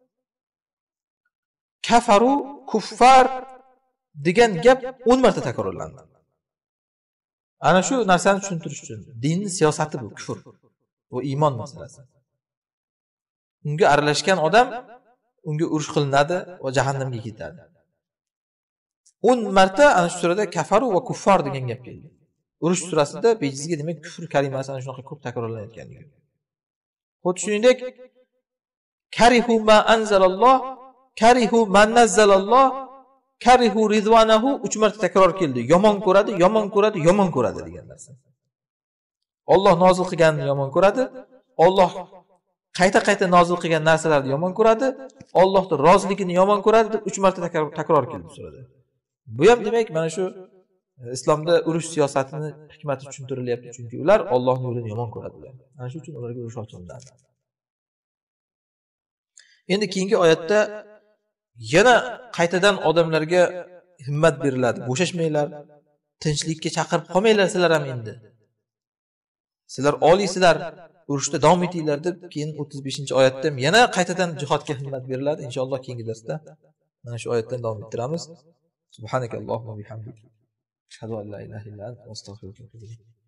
Kafaru kuffar degan gap o'n marta takrorlandi. Ana shu narsani tushuntirish uchun dinning siyosati bu kufr. Bu iymon masalasi. unga aralashgan odam unga urush qilinadi va jahannamga ketadi. o'n marta ana shu surada kafaru va kuffar degan gap keldi. Urush surasida bejizga demak kufr kalimasi ana shunaqa ko'p takrorlanayotganligi. Xuddi shuningdek karihu ma anzalalloh, karihu man nazzalalloh, karihu ridvanahu uch marta takror keldi. Yomon ko'radi, yomon ko'radi, yomon ko'radi degan narsa. Alloh nozil qilganini yomon ko'radi, Alloh qayta-qayta nozil qilgan narsalarni yomon ko'radi, Allohning roziligini yomon ko'radi deb uch marta takror keldi surada. Bu ham demak mana shu islomda urush siyosatini hikmati tushuntirilyapti, chunki ular Allohning yo'lini yomon ko'radilar. Ana shu uchun ularga urush ochiladi. Endi keyingi oyatda yana qaytadan odamlarga himmat beriladi. Bo'shashmanglar, tinchlikka chaqirib qolmanglar sizlar ham endi. Sizlar oliysizlar, urushda davom etinglar deb keyin o'ttiz beshinchi oyatda yana qaytadan jihodga himmat beriladi. Inshaalloh keyingi darsda mana shu oyatdan davom ettiramiz. Subhanakallohumma bihamdik. Ashhadu an la ilaha illa anta astaghfiruka va atubu ilayk.